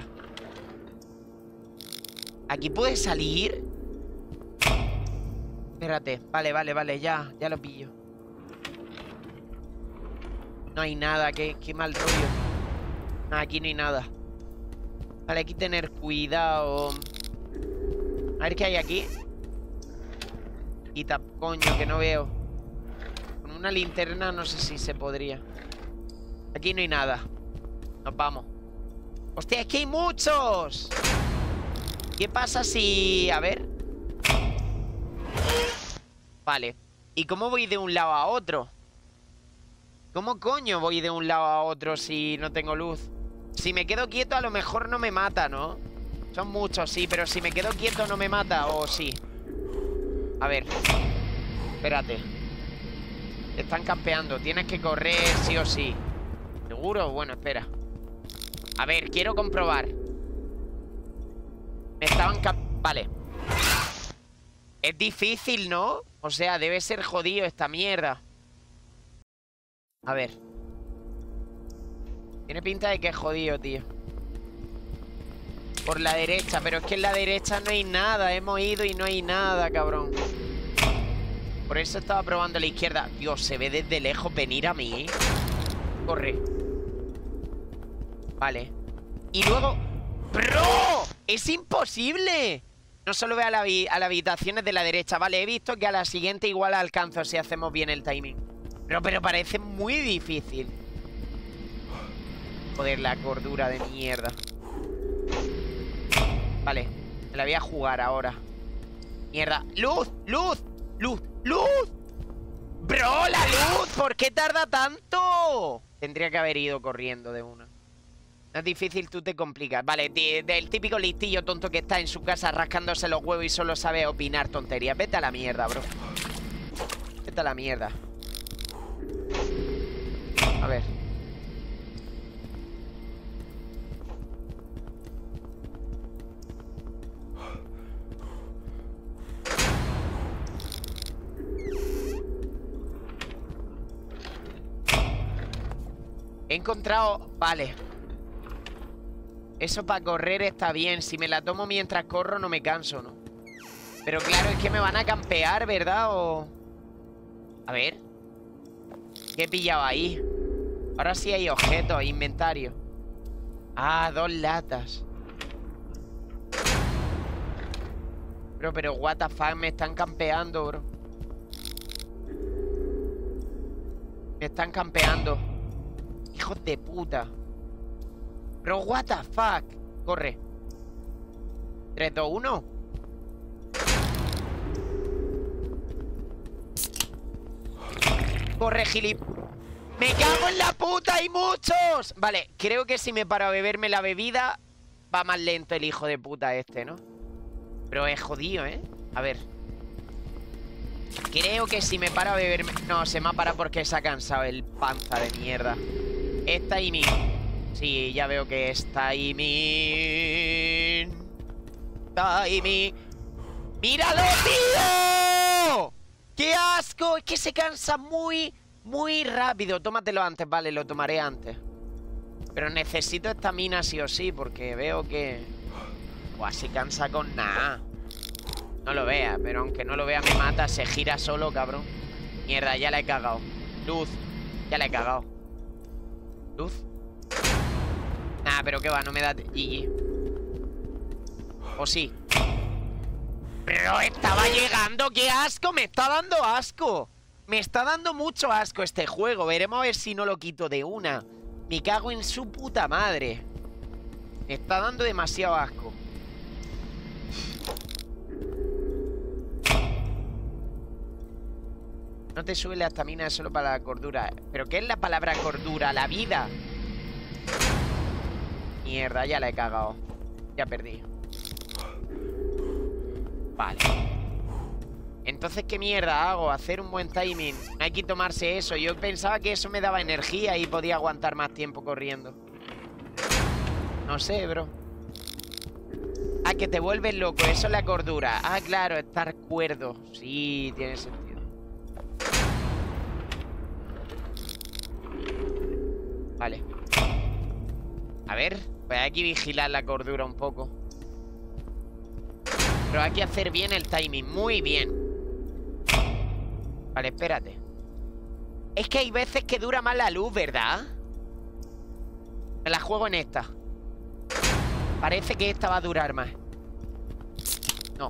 ¿Aquí puede salir? Espérate, vale, vale, vale, ya, ya lo pillo. No hay nada, qué, qué mal rollo. No, aquí no hay nada. Vale, hay que tener cuidado. A ver qué hay aquí. Quita, coño, que no veo. Con una linterna no sé si se podría. Aquí no hay nada. Nos vamos. ¡Hostia, es que hay muchos! ¿Qué pasa si...? A ver. Vale. ¿Y cómo voy de un lado a otro? ¿Cómo coño voy de un lado a otro si no tengo luz? Si me quedo quieto a lo mejor no me mata, ¿no? Son muchos, sí, pero si me quedo quieto no me mata, o sí. A ver. Espérate. Están campeando, tienes que correr sí o sí. ¿Seguro? Bueno, espera. A ver, quiero comprobar. Me estaban cap... Vale. Es difícil, ¿no? O sea, debe ser jodido esta mierda. A ver. Tiene pinta de que es jodido, tío. Por la derecha, pero es que en la derecha no hay nada. Hemos ido y no hay nada, cabrón. Por eso estaba probando la izquierda. Dios, se ve desde lejos venir a mí. Corre. Vale. Y luego... ¡Bro! ¡Es imposible! No solo ve a, la a las habitaciones de la derecha. Vale, he visto que a la siguiente igual alcanzo si hacemos bien el timing. Pero, pero parece muy difícil. Joder, la cordura de mierda. Vale, me la voy a jugar ahora. Mierda. ¡Luz! ¡Luz! ¡Luz! ¡Luz! ¡Bro, la luz! ¿Por qué tarda tanto? Tendría que haber ido corriendo de una. No es difícil, tú te complicas. Vale, del típico listillo tonto que está en su casa rascándose los huevos y solo sabe opinar tonterías. Vete a la mierda, bro. Vete a la mierda. A ver. He encontrado... Vale. Eso para correr está bien. Si me la tomo mientras corro no me canso, ¿no? Pero claro, es que me van a campear, ¿verdad? O... A ver. ¿Qué he pillado ahí? Ahora sí hay objetos, inventario. Ah, dos latas. Bro, pero what the fuck, me están campeando, bro. Me están campeando. Hijos de puta. Bro, what the fuck. Corre. tres, dos, uno. Corre, gilip. ¡Me cago en la puta! ¡Hay muchos! Vale, creo que si me paro a beberme la bebida va más lento el hijo de puta este, ¿no? Pero es jodido, ¿eh? A ver. Creo que si me paro a beberme... No, se me ha parado porque se ha cansado el panza de mierda. Es timing. Sí, ya veo que es timing. Timing. ¡Míralo, tío! ¡Qué asco! Es que se cansa muy, muy rápido. Tómatelo antes, vale, lo tomaré antes. Pero necesito estamina sí o sí, porque veo que... Buah, se cansa con nada. No lo vea, pero aunque no lo vea me mata. Se gira solo, cabrón. Mierda, ya la he cagado. Luz, ya la he cagado. Luz. Nah, pero qué va, no me da G G. O sí. Pero estaba llegando, qué asco. Me está dando asco. Me está dando mucho asco este juego. Veremos a ver si no lo quito de una. Me cago en su puta madre. Me está dando demasiado asco. No te sube la estamina, es solo para la cordura. ¿Pero qué es la palabra cordura? La vida. Mierda, ya la he cagado. Ya perdí. Vale. Entonces, ¿qué mierda hago? Hacer un buen timing. Hay que tomarse eso. Yo pensaba que eso me daba energía y podía aguantar más tiempo corriendo. No sé, bro. Ah, que te vuelves loco. Eso es la cordura. Ah, claro, estar cuerdo. Sí, tiene sentido. Vale. A ver, pues hay que vigilar la cordura un poco. Pero hay que hacer bien el timing. Muy bien. Vale, espérate. Es que hay veces que dura más la luz, ¿verdad? Me la juego en esta. Parece que esta va a durar más. No.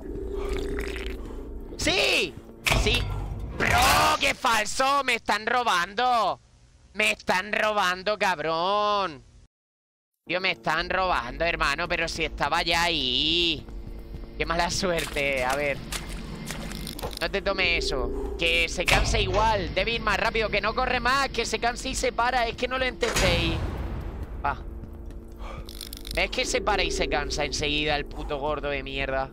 ¡Sí! ¡Sí! ¡Bro! ¡Qué falso! ¡Me están robando! ¡Me están robando, cabrón! Tío, me están robando, hermano. Pero si estaba ya ahí. ¡Qué mala suerte! A ver. No te tome eso. Que se canse igual. Debe ir más rápido. Que no corre más. Que se canse y se para. Es que no lo entendéis. Va. Es que se para y se cansa enseguida el puto gordo de mierda.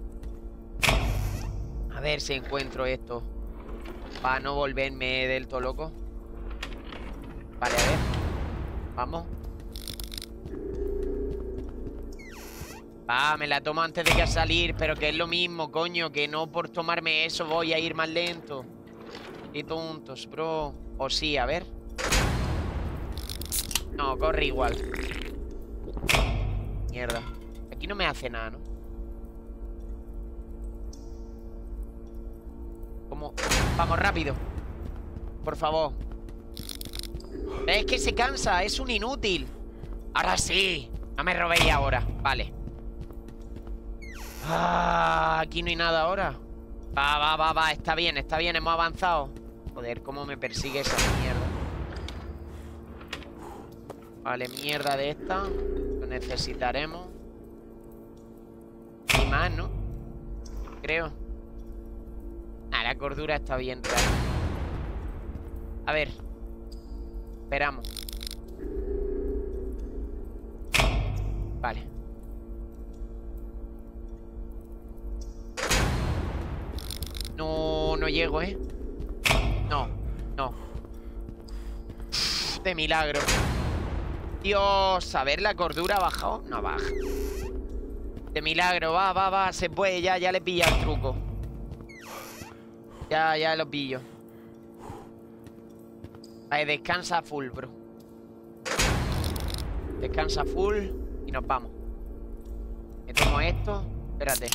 A ver si encuentro esto. Para no volverme del todo loco. Vale, a ver. Vamos. Ah, me la tomo antes de que a salir. Pero que es lo mismo, coño. Que no por tomarme eso voy a ir más lento. Qué tontos, bro. O sí, a ver. No, corre igual. Mierda. Aquí no me hace nada, ¿no? ¿Cómo? Vamos, rápido. Por favor. Es que se cansa. Es un inútil. Ahora sí. No me robéis ahora. Vale. Ah, aquí no hay nada ahora. Va, va, va, va. Está bien, está bien. Hemos avanzado. Joder, cómo me persigue esa mierda. Vale, mierda de esta. Lo necesitaremos. Y más, ¿no? Creo. Ah, la cordura está bien real. A ver. Esperamos. Vale. No, no llego, ¿eh? No, no. De milagro. Dios, a ver, la cordura ha bajado. No baja. De milagro, va, va, va. Se puede, ya, ya le pilla el truco. Ya, ya lo pillo. Vale, descansa full, bro. Descansa full y nos vamos. Me tomo esto. Espérate.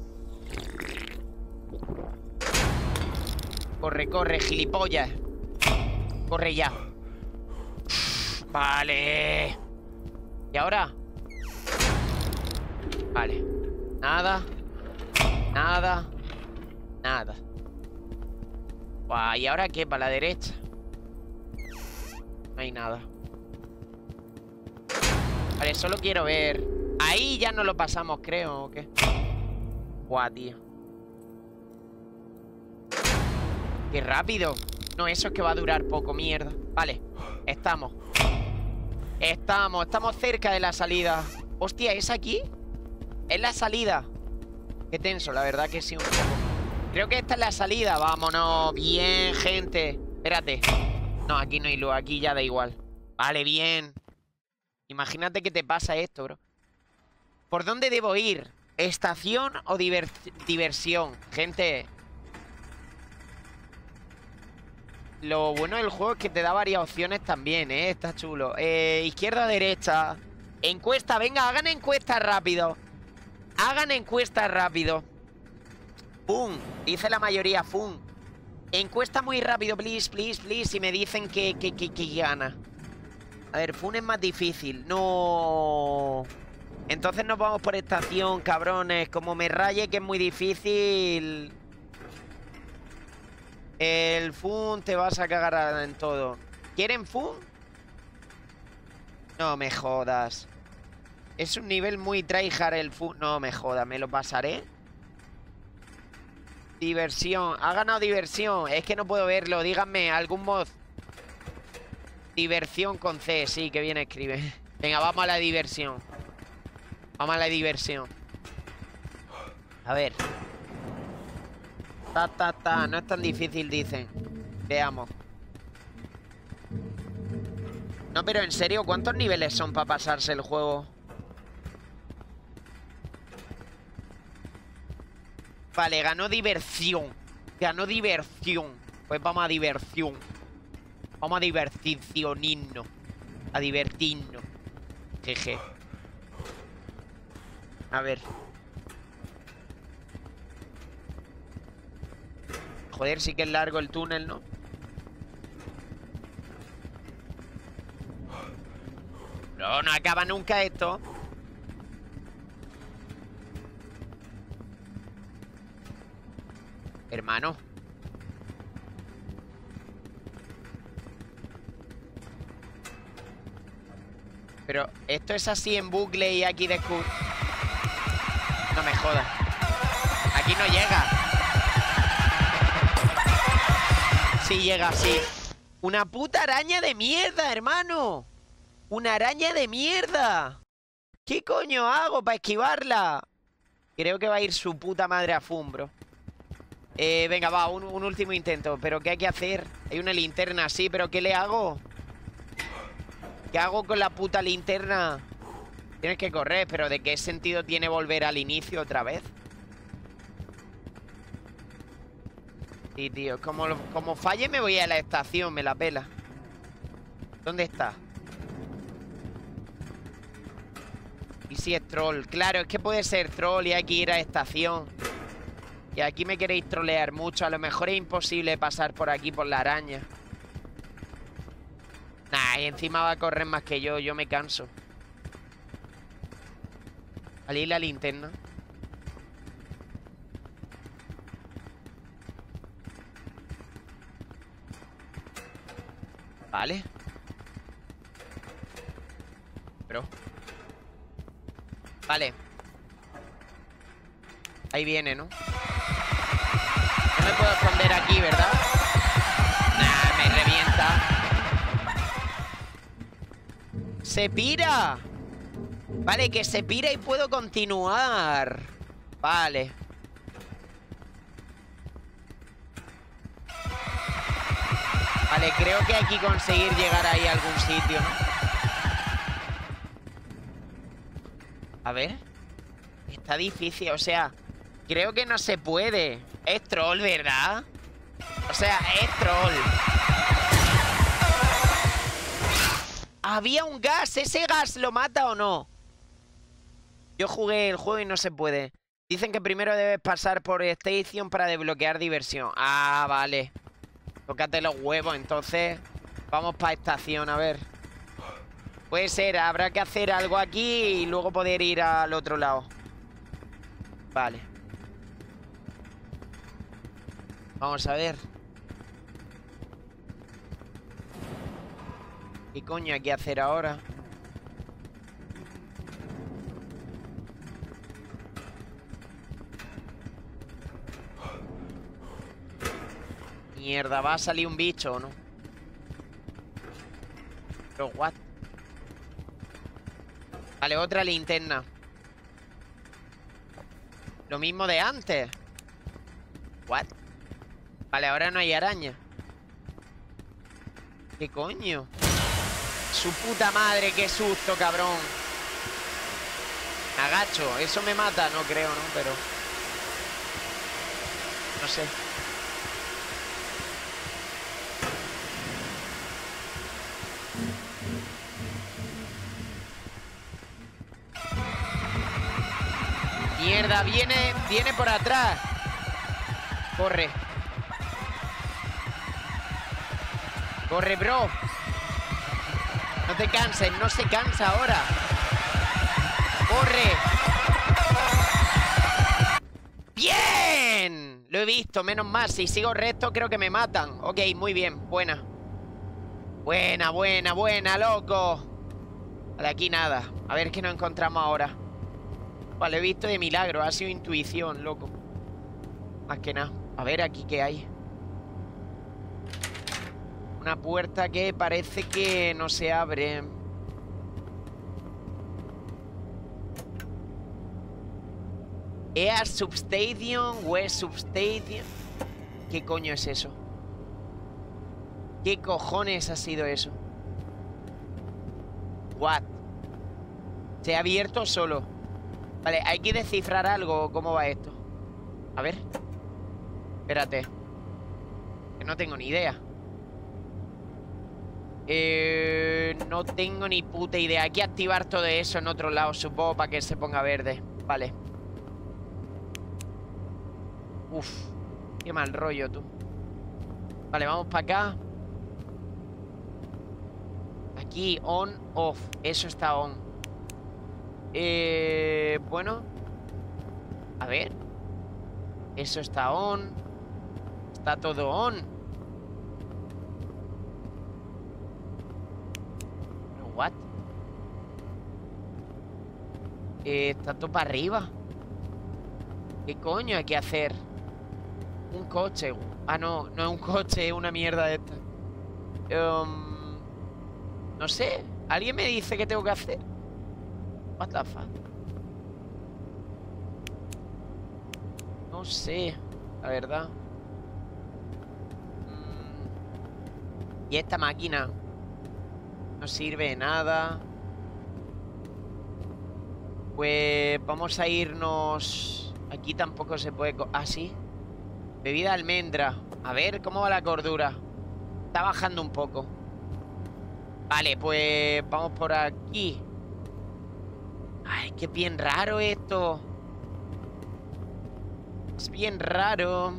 Corre, corre, gilipollas. Corre ya. Vale. ¿Y ahora? Vale. Nada. Nada. Nada. Buah, ¿y ahora qué? ¿Para la derecha? No hay nada. Vale, solo quiero ver. Ahí ya no lo pasamos, creo, ¿o qué? Buah, tío. ¡Qué rápido! No, eso es que va a durar poco, mierda. Vale, estamos. Estamos, estamos cerca de la salida. Hostia, ¿es aquí? Es la salida. Qué tenso, la verdad que sí un poco. Creo que esta es la salida. Vámonos, bien, gente. Espérate. No, aquí no hay luz, aquí ya da igual. Vale, bien. Imagínate que te pasa esto, bro. ¿Por dónde debo ir? ¿Estación o diver diversión? Gente. Lo bueno del juego es que te da varias opciones también, ¿eh? Está chulo. Eh, izquierda o derecha. Encuesta, venga, hagan encuestas rápido. Hagan encuestas rápido. ¡Pum! Dice la mayoría, ¡pum! Encuesta muy rápido, please, please, please. Y me dicen que, que, que, que gana. A ver, Fun es más difícil. No. Entonces nos vamos por estación, cabrones. Como me raye que es muy difícil. El Fun te vas a cagar en todo. ¿Quieren Fun? No me jodas. Es un nivel muy tryhard el Fun. No me jodas, me lo pasaré. Diversión. Ha ganado diversión. Es que no puedo verlo. Díganme, algún mod. Diversión con C. Sí, que bien escribe. Venga, vamos a la diversión. Vamos a la diversión. A ver. Ta, ta, ta. No es tan difícil, dicen. Veamos. No, pero en serio, ¿cuántos niveles son para pasarse el juego? Vale, ganó diversión. Ganó diversión. Pues vamos a diversión. Vamos a divertirnos. A divertirnos. Jeje. A ver. Joder, sí que es largo el túnel, ¿no? No, no acaba nunca esto. Hermano. Pero esto es así en bucle y aquí descubro. No me jodas. Aquí no llega. Sí llega, sí. Una puta araña de mierda, hermano. Una araña de mierda. ¿Qué coño hago para esquivarla? Creo que va a ir su puta madre a Fumbro. Eh, venga, va, un, un último intento. ¿Pero qué hay que hacer? Hay una linterna, sí, pero ¿qué le hago? ¿Qué hago con la puta linterna? Tienes que correr, pero ¿de qué sentido tiene volver al inicio otra vez? Sí, tío, como, como falle me voy a la estación, me la pela. ¿Dónde está? ¿Y si es troll? Claro, es que puede ser troll y hay que ir a estación. Y aquí me queréis trolear mucho. A lo mejor es imposible pasar por aquí por la araña. Nah, y encima va a correr más que yo. Yo me canso. Salí la linterna. Vale. Bro. Vale. Ahí viene, ¿no? No me puedo esconder aquí, ¿verdad? Nah, me revienta. ¡Se pira! Vale, que se pira y puedo continuar. Vale. Vale, creo que hay que conseguir llegar ahí a algún sitio, ¿no? A ver. Está difícil, o sea, creo que no se puede. Es troll, ¿verdad? O sea, es troll. Había un gas, ¿ese gas lo mata o no? Yo jugué el juego y no se puede. Dicen que primero debes pasar por Station para desbloquear diversión. Ah, vale. Tócate los huevos, entonces vamos para estación, a ver. Puede ser, habrá que hacer algo aquí y luego poder ir al otro lado. Vale. Vamos a ver. ¿Qué coño hay que hacer ahora? Mierda, va a salir un bicho, ¿o no? Pero, what? Vale, otra linterna. Lo mismo de antes. What? Vale, ahora no hay araña. ¿Qué coño? Su puta madre, qué susto, cabrón. Me agacho, eso me mata, no creo, ¿no? Pero... no sé. Mierda, viene, viene por atrás. Corre. Corre, bro. No te canses, no se cansa ahora. Corre. ¡Bien! Lo he visto, menos mal. Si sigo recto creo que me matan. Ok, muy bien, buena. Buena, buena, buena, loco. Vale, aquí nada. A ver qué nos encontramos ahora. Vale, he visto de milagro. Ha sido intuición, loco. Más que nada. A ver aquí qué hay. Una puerta que parece que no se abre. Air Substation, West Substation. ¿Qué coño es eso? ¿Qué cojones ha sido eso? What? Se ha abierto solo. Vale, hay que descifrar algo. ¿Cómo va esto? A ver. Espérate. Que no tengo ni idea. Eh, no tengo ni puta idea. Hay que activar todo eso en otro lado, supongo, para que se ponga verde. Vale. Uf. Qué mal rollo, tú. Vale, vamos para acá. Aquí, on, off. Eso está on. Eh, bueno. A ver. Eso está on. Está todo on. What? Eh, está todo para arriba. ¿Qué coño hay que hacer? Un coche. Ah, no, no es un coche, es una mierda esta. Um, no sé. ¿Alguien me dice qué tengo que hacer? What the fuck? No sé, la verdad. Mm. Y esta máquina no sirve de nada. Pues vamos a irnos. Aquí tampoco se puede... Ah, sí. Bebida de almendra. A ver, ¿cómo va la cordura? Está bajando un poco. Vale, pues vamos por aquí. Ay, qué bien raro esto. Es bien raro.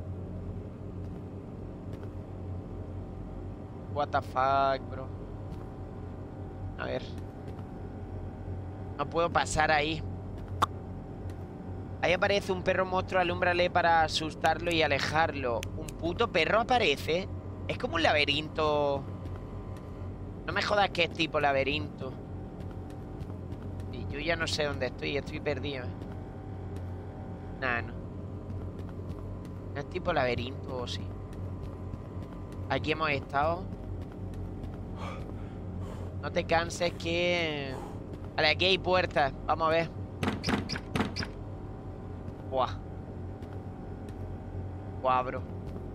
What the fuck, bro. A ver. No puedo pasar ahí. Ahí aparece un perro monstruo. Alúmbrale para asustarlo y alejarlo. ¿Un puto perro aparece? Es como un laberinto. No me jodas que es tipo laberinto. Y yo ya no sé dónde estoy. Estoy perdido. Nah, no. No es tipo laberinto, ¿o sí? Aquí hemos estado. No te canses que... Vale, aquí hay puertas. Vamos a ver. Buah. Buah, bro.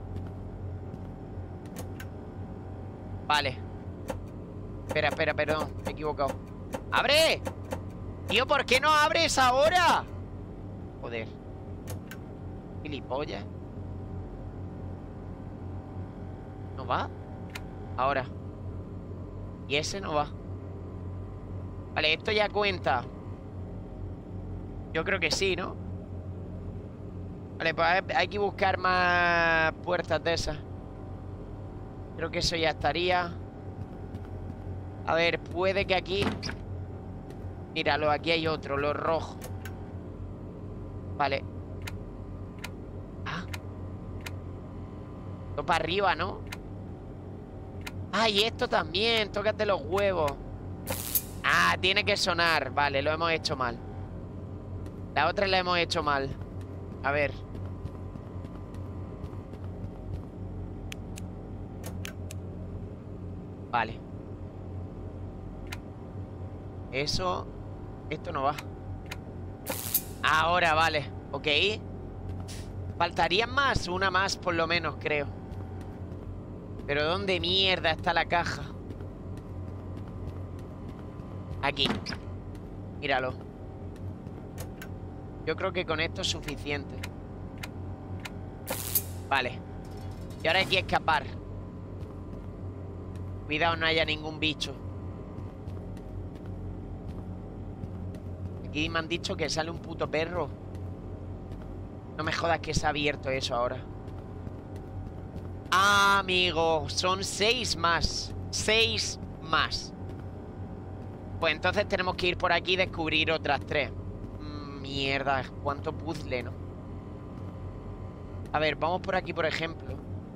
Vale. Espera, espera, perdón. Me he equivocado. ¡Abre! Tío, ¿por qué no abres ahora? Joder. Gilipollas. ¿No va? Ahora. Y ese no va. Vale, esto ya cuenta. Yo creo que sí, ¿no? Vale, pues hay que buscar más puertas de esas. Creo que eso ya estaría. A ver, puede que aquí... Míralo, aquí hay otro, lo rojo. Vale. Ah. Esto para arriba, ¿no? Ah, y esto también. Tócate los huevos. Ah, tiene que sonar. Vale, lo hemos hecho mal. La otra la hemos hecho mal. A ver. Vale. Eso. Esto no va. Ahora, vale. Ok. Faltarían más. Una más por lo menos, creo. Pero ¿dónde mierda está la caja? Aquí. Míralo. Yo creo que con esto es suficiente. Vale. Y ahora hay que escapar. Cuidado, no haya ningún bicho. Aquí me han dicho que sale un puto perro. No me jodas que se ha abierto eso ahora. Ah, amigo. Son seis más. Seis más. Pues entonces tenemos que ir por aquí y descubrir otras tres. Mm, mierda, cuánto puzzle, ¿no? A ver, vamos por aquí, por ejemplo.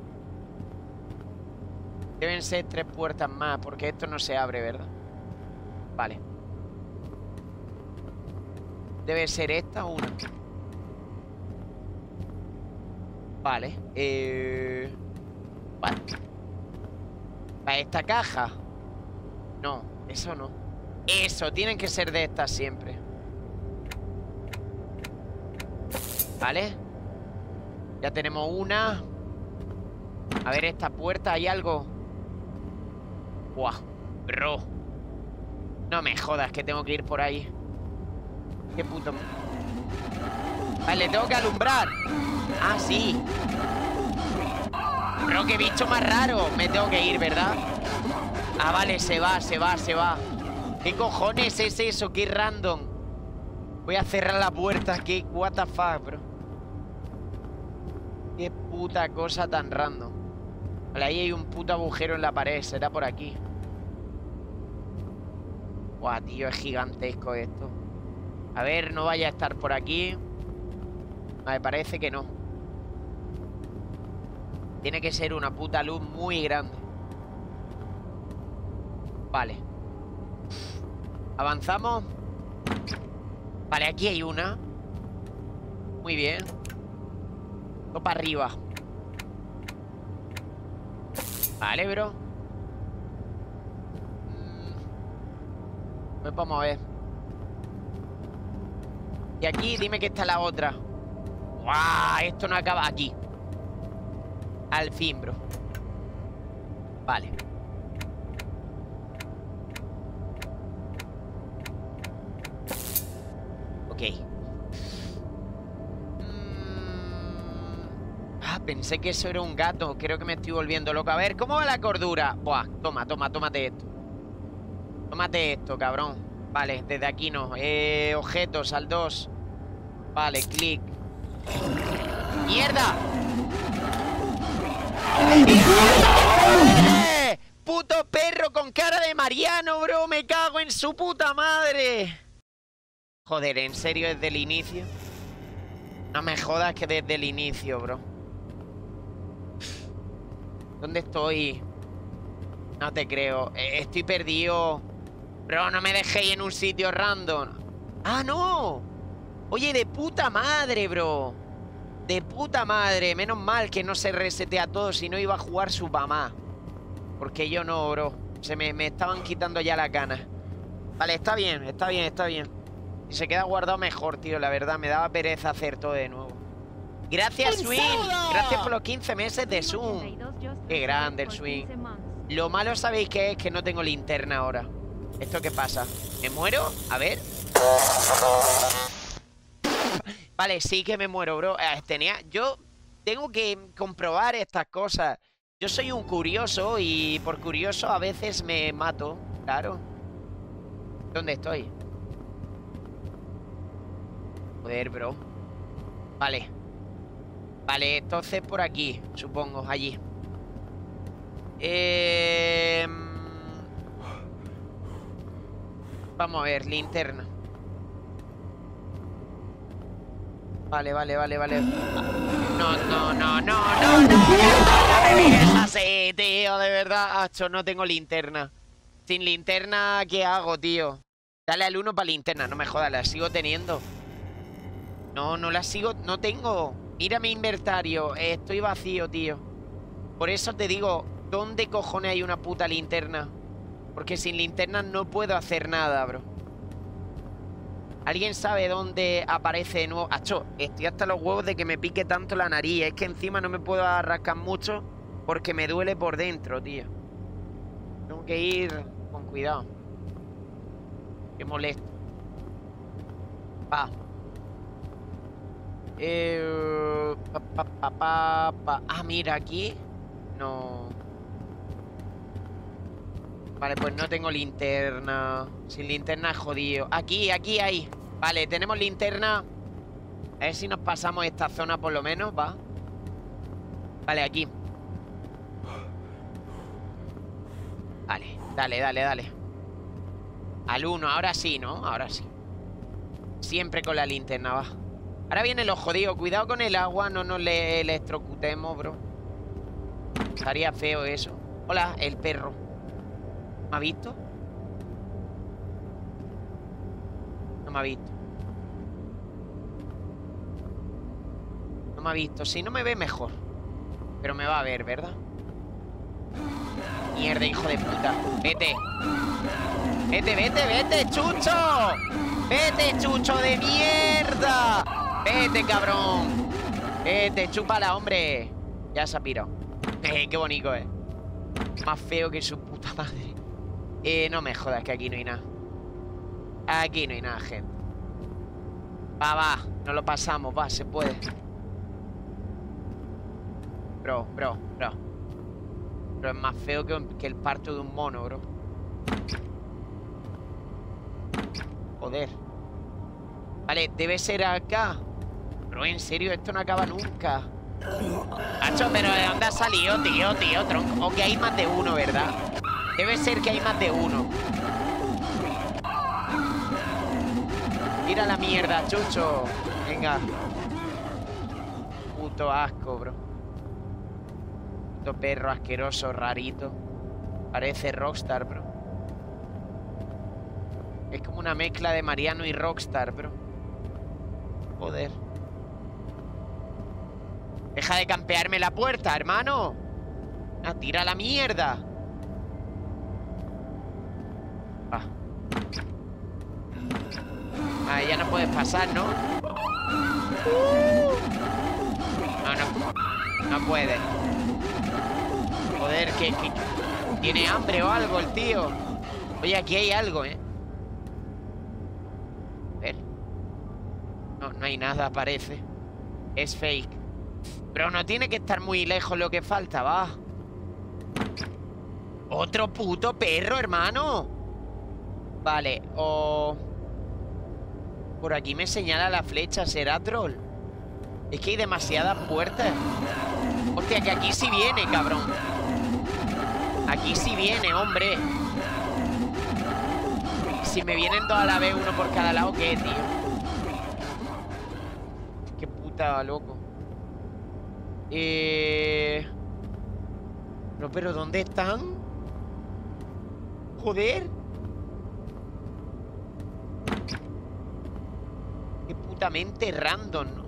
Deben ser tres puertas más, porque esto no se abre, ¿verdad? Vale. Debe ser esta o una. Vale. Eh... Vale. ¿Para esta caja? No, eso no. Eso, tienen que ser de estas siempre. Vale. Ya tenemos una. A ver, esta puerta, ¿hay algo? Buah, bro. No me jodas que tengo que ir por ahí. Qué puto... Vale, tengo que alumbrar. Ah, sí. Bro, qué bicho más raro. Me tengo que ir, ¿verdad? Ah, vale, se va, se va, se va. ¿Qué cojones es eso? Qué random. Voy a cerrar la puerta. ¿Qué? What the fuck, bro. Qué puta cosa tan random. Vale, ahí hay un puto agujero en la pared. Será por aquí. Buah, tío, es gigantesco esto. A ver, no vaya a estar por aquí. Me parece que no. Tiene que ser una puta luz muy grande. Vale. Avanzamos. Vale, aquí hay una. Muy bien. Todo para arriba. Vale, bro. Pues vamos a ver. Y aquí, dime que está la otra. ¡Guau! Esto no acaba aquí. Al fin, bro. Vale. Ok. Mm. Ah, pensé que eso era un gato. Creo que me estoy volviendo loco. A ver, ¿cómo va la cordura? Buah, toma, toma, tómate esto. Tómate esto, cabrón. Vale, desde aquí no. Eh, objetos, al dos. Vale, clic. ¡Mierda! ¡Eh! ¡Puto perro con cara de Mariano, bro! ¡Me cago en su puta madre! Joder, ¿en serio desde el inicio? No me jodas que desde el inicio, bro. ¿Dónde estoy? No te creo. Eh, estoy perdido. Bro, no me dejéis en un sitio random. ¡Ah, no! Oye, de puta madre, bro. De puta madre. Menos mal que no se resetea todo, si no iba a jugar su mamá. Porque yo no, bro. Se me, me estaban quitando ya las ganas. Vale, está bien, está bien, está bien. Si se queda guardado mejor, tío. La verdad, me daba pereza hacer todo de nuevo. Gracias, Swing. Gracias por los quince meses de Zoom. Qué grande el Swing. Lo malo, ¿sabéis qué es? Que no tengo linterna ahora. ¿Esto qué pasa? ¿Me muero? A ver. Vale, sí que me muero, bro. Eh, tenía... Yo tengo que comprobar estas cosas. Yo soy un curioso y por curioso a veces me mato. Claro. ¿Dónde estoy? Joder, bro. Vale. Vale, entonces por aquí, supongo, allí. Eh... Vamos a ver, linterna. Vale, vale, vale, vale. No, no, no, no, no, no, no, no me mires así, tío, de verdad. Acho, no tengo linterna. Sin linterna, ¿qué hago, tío? Dale al uno para linterna, no me jodas, la sigo teniendo. No, no la sigo, no tengo. Mira mi inventario, eh, estoy vacío, tío. Por eso te digo, ¿dónde cojones hay una puta linterna? Porque sin linterna no puedo hacer nada, bro. ¿Alguien sabe dónde aparece de nuevo? Acho, estoy hasta los huevos de que me pique tanto la nariz. Es que encima no me puedo rascar mucho porque me duele por dentro, tío. Tengo que ir con cuidado. Qué molesto. Va. Eh, pa, pa, pa, pa, pa. Ah, mira, aquí. No. Vale, pues no tengo linterna. Sin linterna es jodido. Aquí, aquí hay. Vale, tenemos linterna. A ver si nos pasamos esta zona por lo menos, va. Vale, aquí. Vale, dale, dale, dale. Al uno, ahora sí, ¿no? Ahora sí. Siempre con la linterna, va. Ahora viene lo jodido. Cuidado con el agua, no nos le electrocutemos, bro. Estaría feo eso. Hola, el perro. ¿Me ha visto? No me ha visto. No me ha visto. Si no me ve, mejor. Pero me va a ver, ¿verdad? Mierda, hijo de puta. Vete. Vete, vete, vete, chucho. Vete, chucho de mierda. Vete, cabrón. Vete, chúpala, hombre. Ya se ha pirado. Eh, qué bonito, eh. Más feo que su puta madre. Eh, no me jodas que aquí no hay nada. Aquí no hay nada, gente. Va, va, nos lo pasamos, va, se puede. Bro, bro, bro. Pero es más feo que, que el parto de un mono, bro. Joder. Vale, debe ser acá. Bro, en serio, esto no acaba nunca. Hacho, pero ¿de dónde ha salido, tío, tío, tronco? O que hay más de uno, ¿verdad? Debe ser que hay más de uno. Tira la mierda, chucho. Venga. Puto asco, bro. Puto perro asqueroso, rarito. Parece Rockstar, bro. Es como una mezcla de Mariano y Rockstar, bro. Joder. Deja de campearme la puerta, hermano. Ah, tira la mierda. Ah. Ah, ya no puedes pasar, ¿no? No, no. No puede. Joder, que, que tiene hambre o algo el tío. Oye, aquí hay algo, ¿eh? A ver. No, no hay nada, parece. Es fake. Pero no tiene que estar muy lejos lo que falta, va. Otro puto perro, hermano. Vale, o... Por aquí me señala la flecha, ¿será troll? Es que hay demasiadas puertas. Hostia, que aquí sí viene, cabrón. Aquí sí viene, hombre. Si me vienen dos a la vez, uno por cada lado, ¿qué, tío? Qué puta, loco. Eh... No, pero ¿dónde están? Joder. Qué putamente random, ¿no?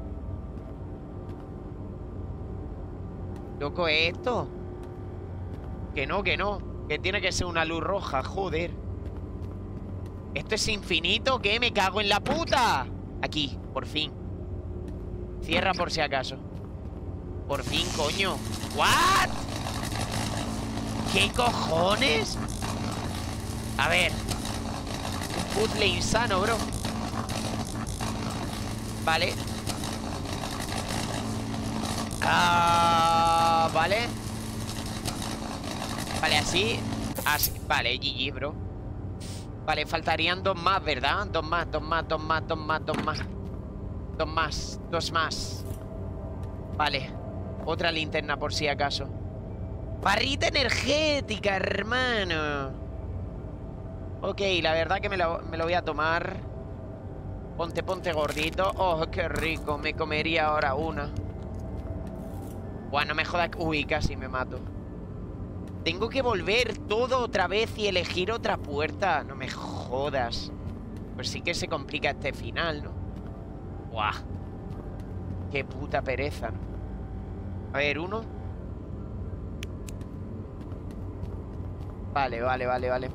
Loco, ¿es esto? Que no, que no. Que tiene que ser una luz roja, joder. ¿Esto es infinito? ¿Qué? Me cago en la puta. Aquí, por fin. Cierra por si acaso. Por fin, coño. ¿What? ¿Qué cojones? A ver. Un puzzle insano, bro. Vale. Ah, vale. Vale, así. Así. Vale, G G, bro. Vale, faltarían dos más, ¿verdad? Dos más, dos más, dos más, dos más, dos más. Dos más, dos más. Vale. Otra linterna por si acaso. Barrita energética, hermano. Ok, la verdad que me lo, me lo voy a tomar. Ponte, ponte gordito. Oh, qué rico. Me comería ahora una. Bueno, me jodas. Uy, casi me mato. Tengo que volver todo otra vez y elegir otra puerta. No me jodas. Pues sí que se complica este final, ¿no? Buah. Qué puta pereza, ¿no? A ver, uno. Vale, vale, vale, vale.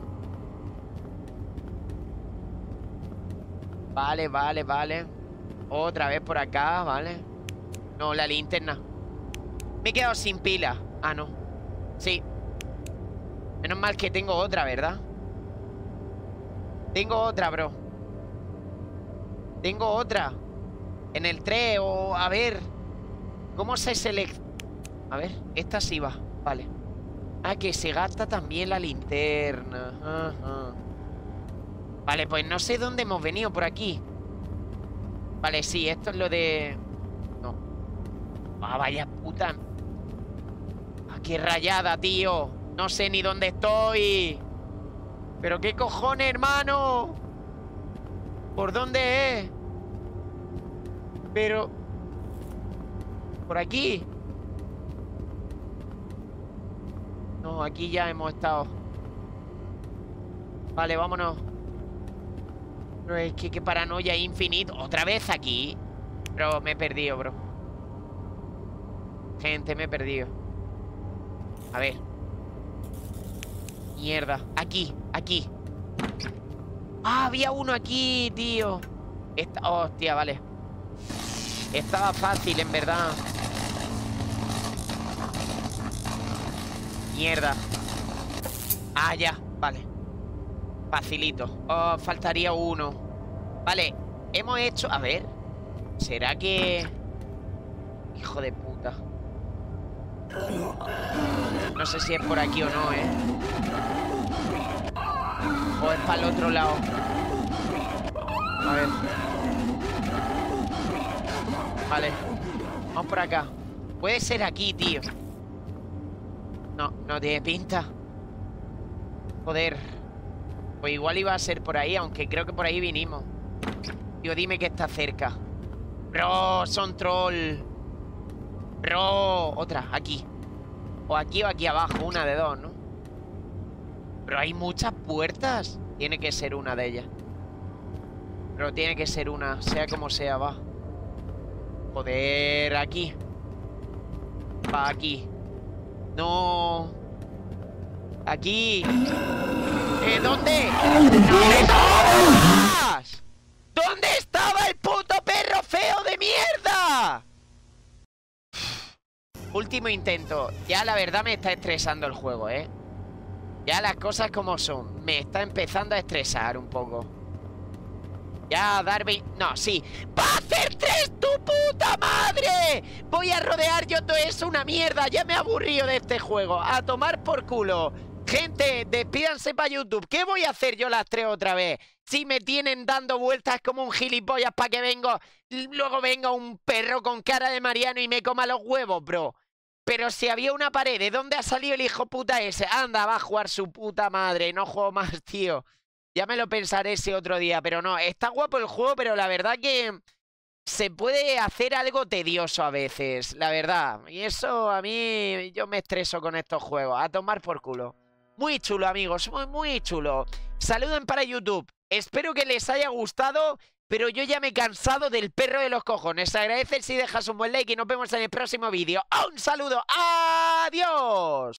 Vale, vale, vale. Otra vez por acá, vale. No, la linterna. Me he quedado sin pila. Ah, no. Sí. Menos mal que tengo otra, ¿verdad? Tengo otra, bro. Tengo otra. En el tres o... A ver. ¿Cómo se selecciona? A ver, esta sí va. Vale. Ah, que se gasta también la linterna. Ajá. Vale, pues no sé dónde hemos venido por aquí. Vale, sí, esto es lo de... No. Ah, vaya puta. Ah, qué rayada, tío. No sé ni dónde estoy. Pero qué cojones, hermano. ¿Por dónde es? Pero... ¿Por aquí? No, aquí ya hemos estado. Vale, vámonos. Pero es que qué paranoia infinito. Otra vez aquí. Pero me he perdido, bro. Gente, me he perdido. A ver. Mierda. Aquí, aquí. Ah, había uno aquí, tío. Esta... Hostia, vale. Estaba fácil, en verdad. Mierda. Ah, ya, vale. Facilito. Oh, faltaría uno. Vale, hemos hecho... A ver. ¿Será que...? Hijo de puta. No sé si es por aquí o no, ¿eh? O es para el otro lado. A ver. Vale. Vamos por acá. Puede ser aquí, tío. No, no tiene pinta. Joder. Pues igual iba a ser por ahí, aunque creo que por ahí vinimos. Tío, dime que está cerca. Bro, son troll. Bro, otra, aquí. O aquí o aquí abajo, una de dos, ¿no? Pero hay muchas puertas. Tiene que ser una de ellas. Pero tiene que ser una, sea como sea, va. Joder, aquí. Va, aquí. No. Aquí. ¿Eh, dónde? ¡No me jodas! ¿Dónde estaba el puto perro feo de mierda? Último intento. Ya la verdad me está estresando el juego, ¿eh? Ya las cosas como son. Me está empezando a estresar un poco. Ya, Darby... No, sí. ¡Va a hacer tres tu puta madre! Voy a rodear yo todo eso una mierda. Ya me he aburrido de este juego. A tomar por culo. Gente, despídanse para YouTube. ¿Qué voy a hacer yo las tres otra vez? Si me tienen dando vueltas como un gilipollas para que vengo... Luego venga un perro con cara de Mariano y me coma los huevos, bro. Pero si había una pared, ¿de dónde ha salido el hijo puta ese? Anda, va a jugar su puta madre. No juego más, tío. Ya me lo pensaré ese otro día, pero no. Está guapo el juego, pero la verdad que... Se puede hacer algo tedioso a veces, la verdad. Y eso a mí... Yo me estreso con estos juegos. A tomar por culo. Muy chulo, amigos. Muy, muy chulo. Saluden para YouTube. Espero que les haya gustado, pero yo ya me he cansado del perro de los cojones. Se agradece si dejas un buen like y nos vemos en el próximo vídeo. ¡Un saludo! ¡Adiós!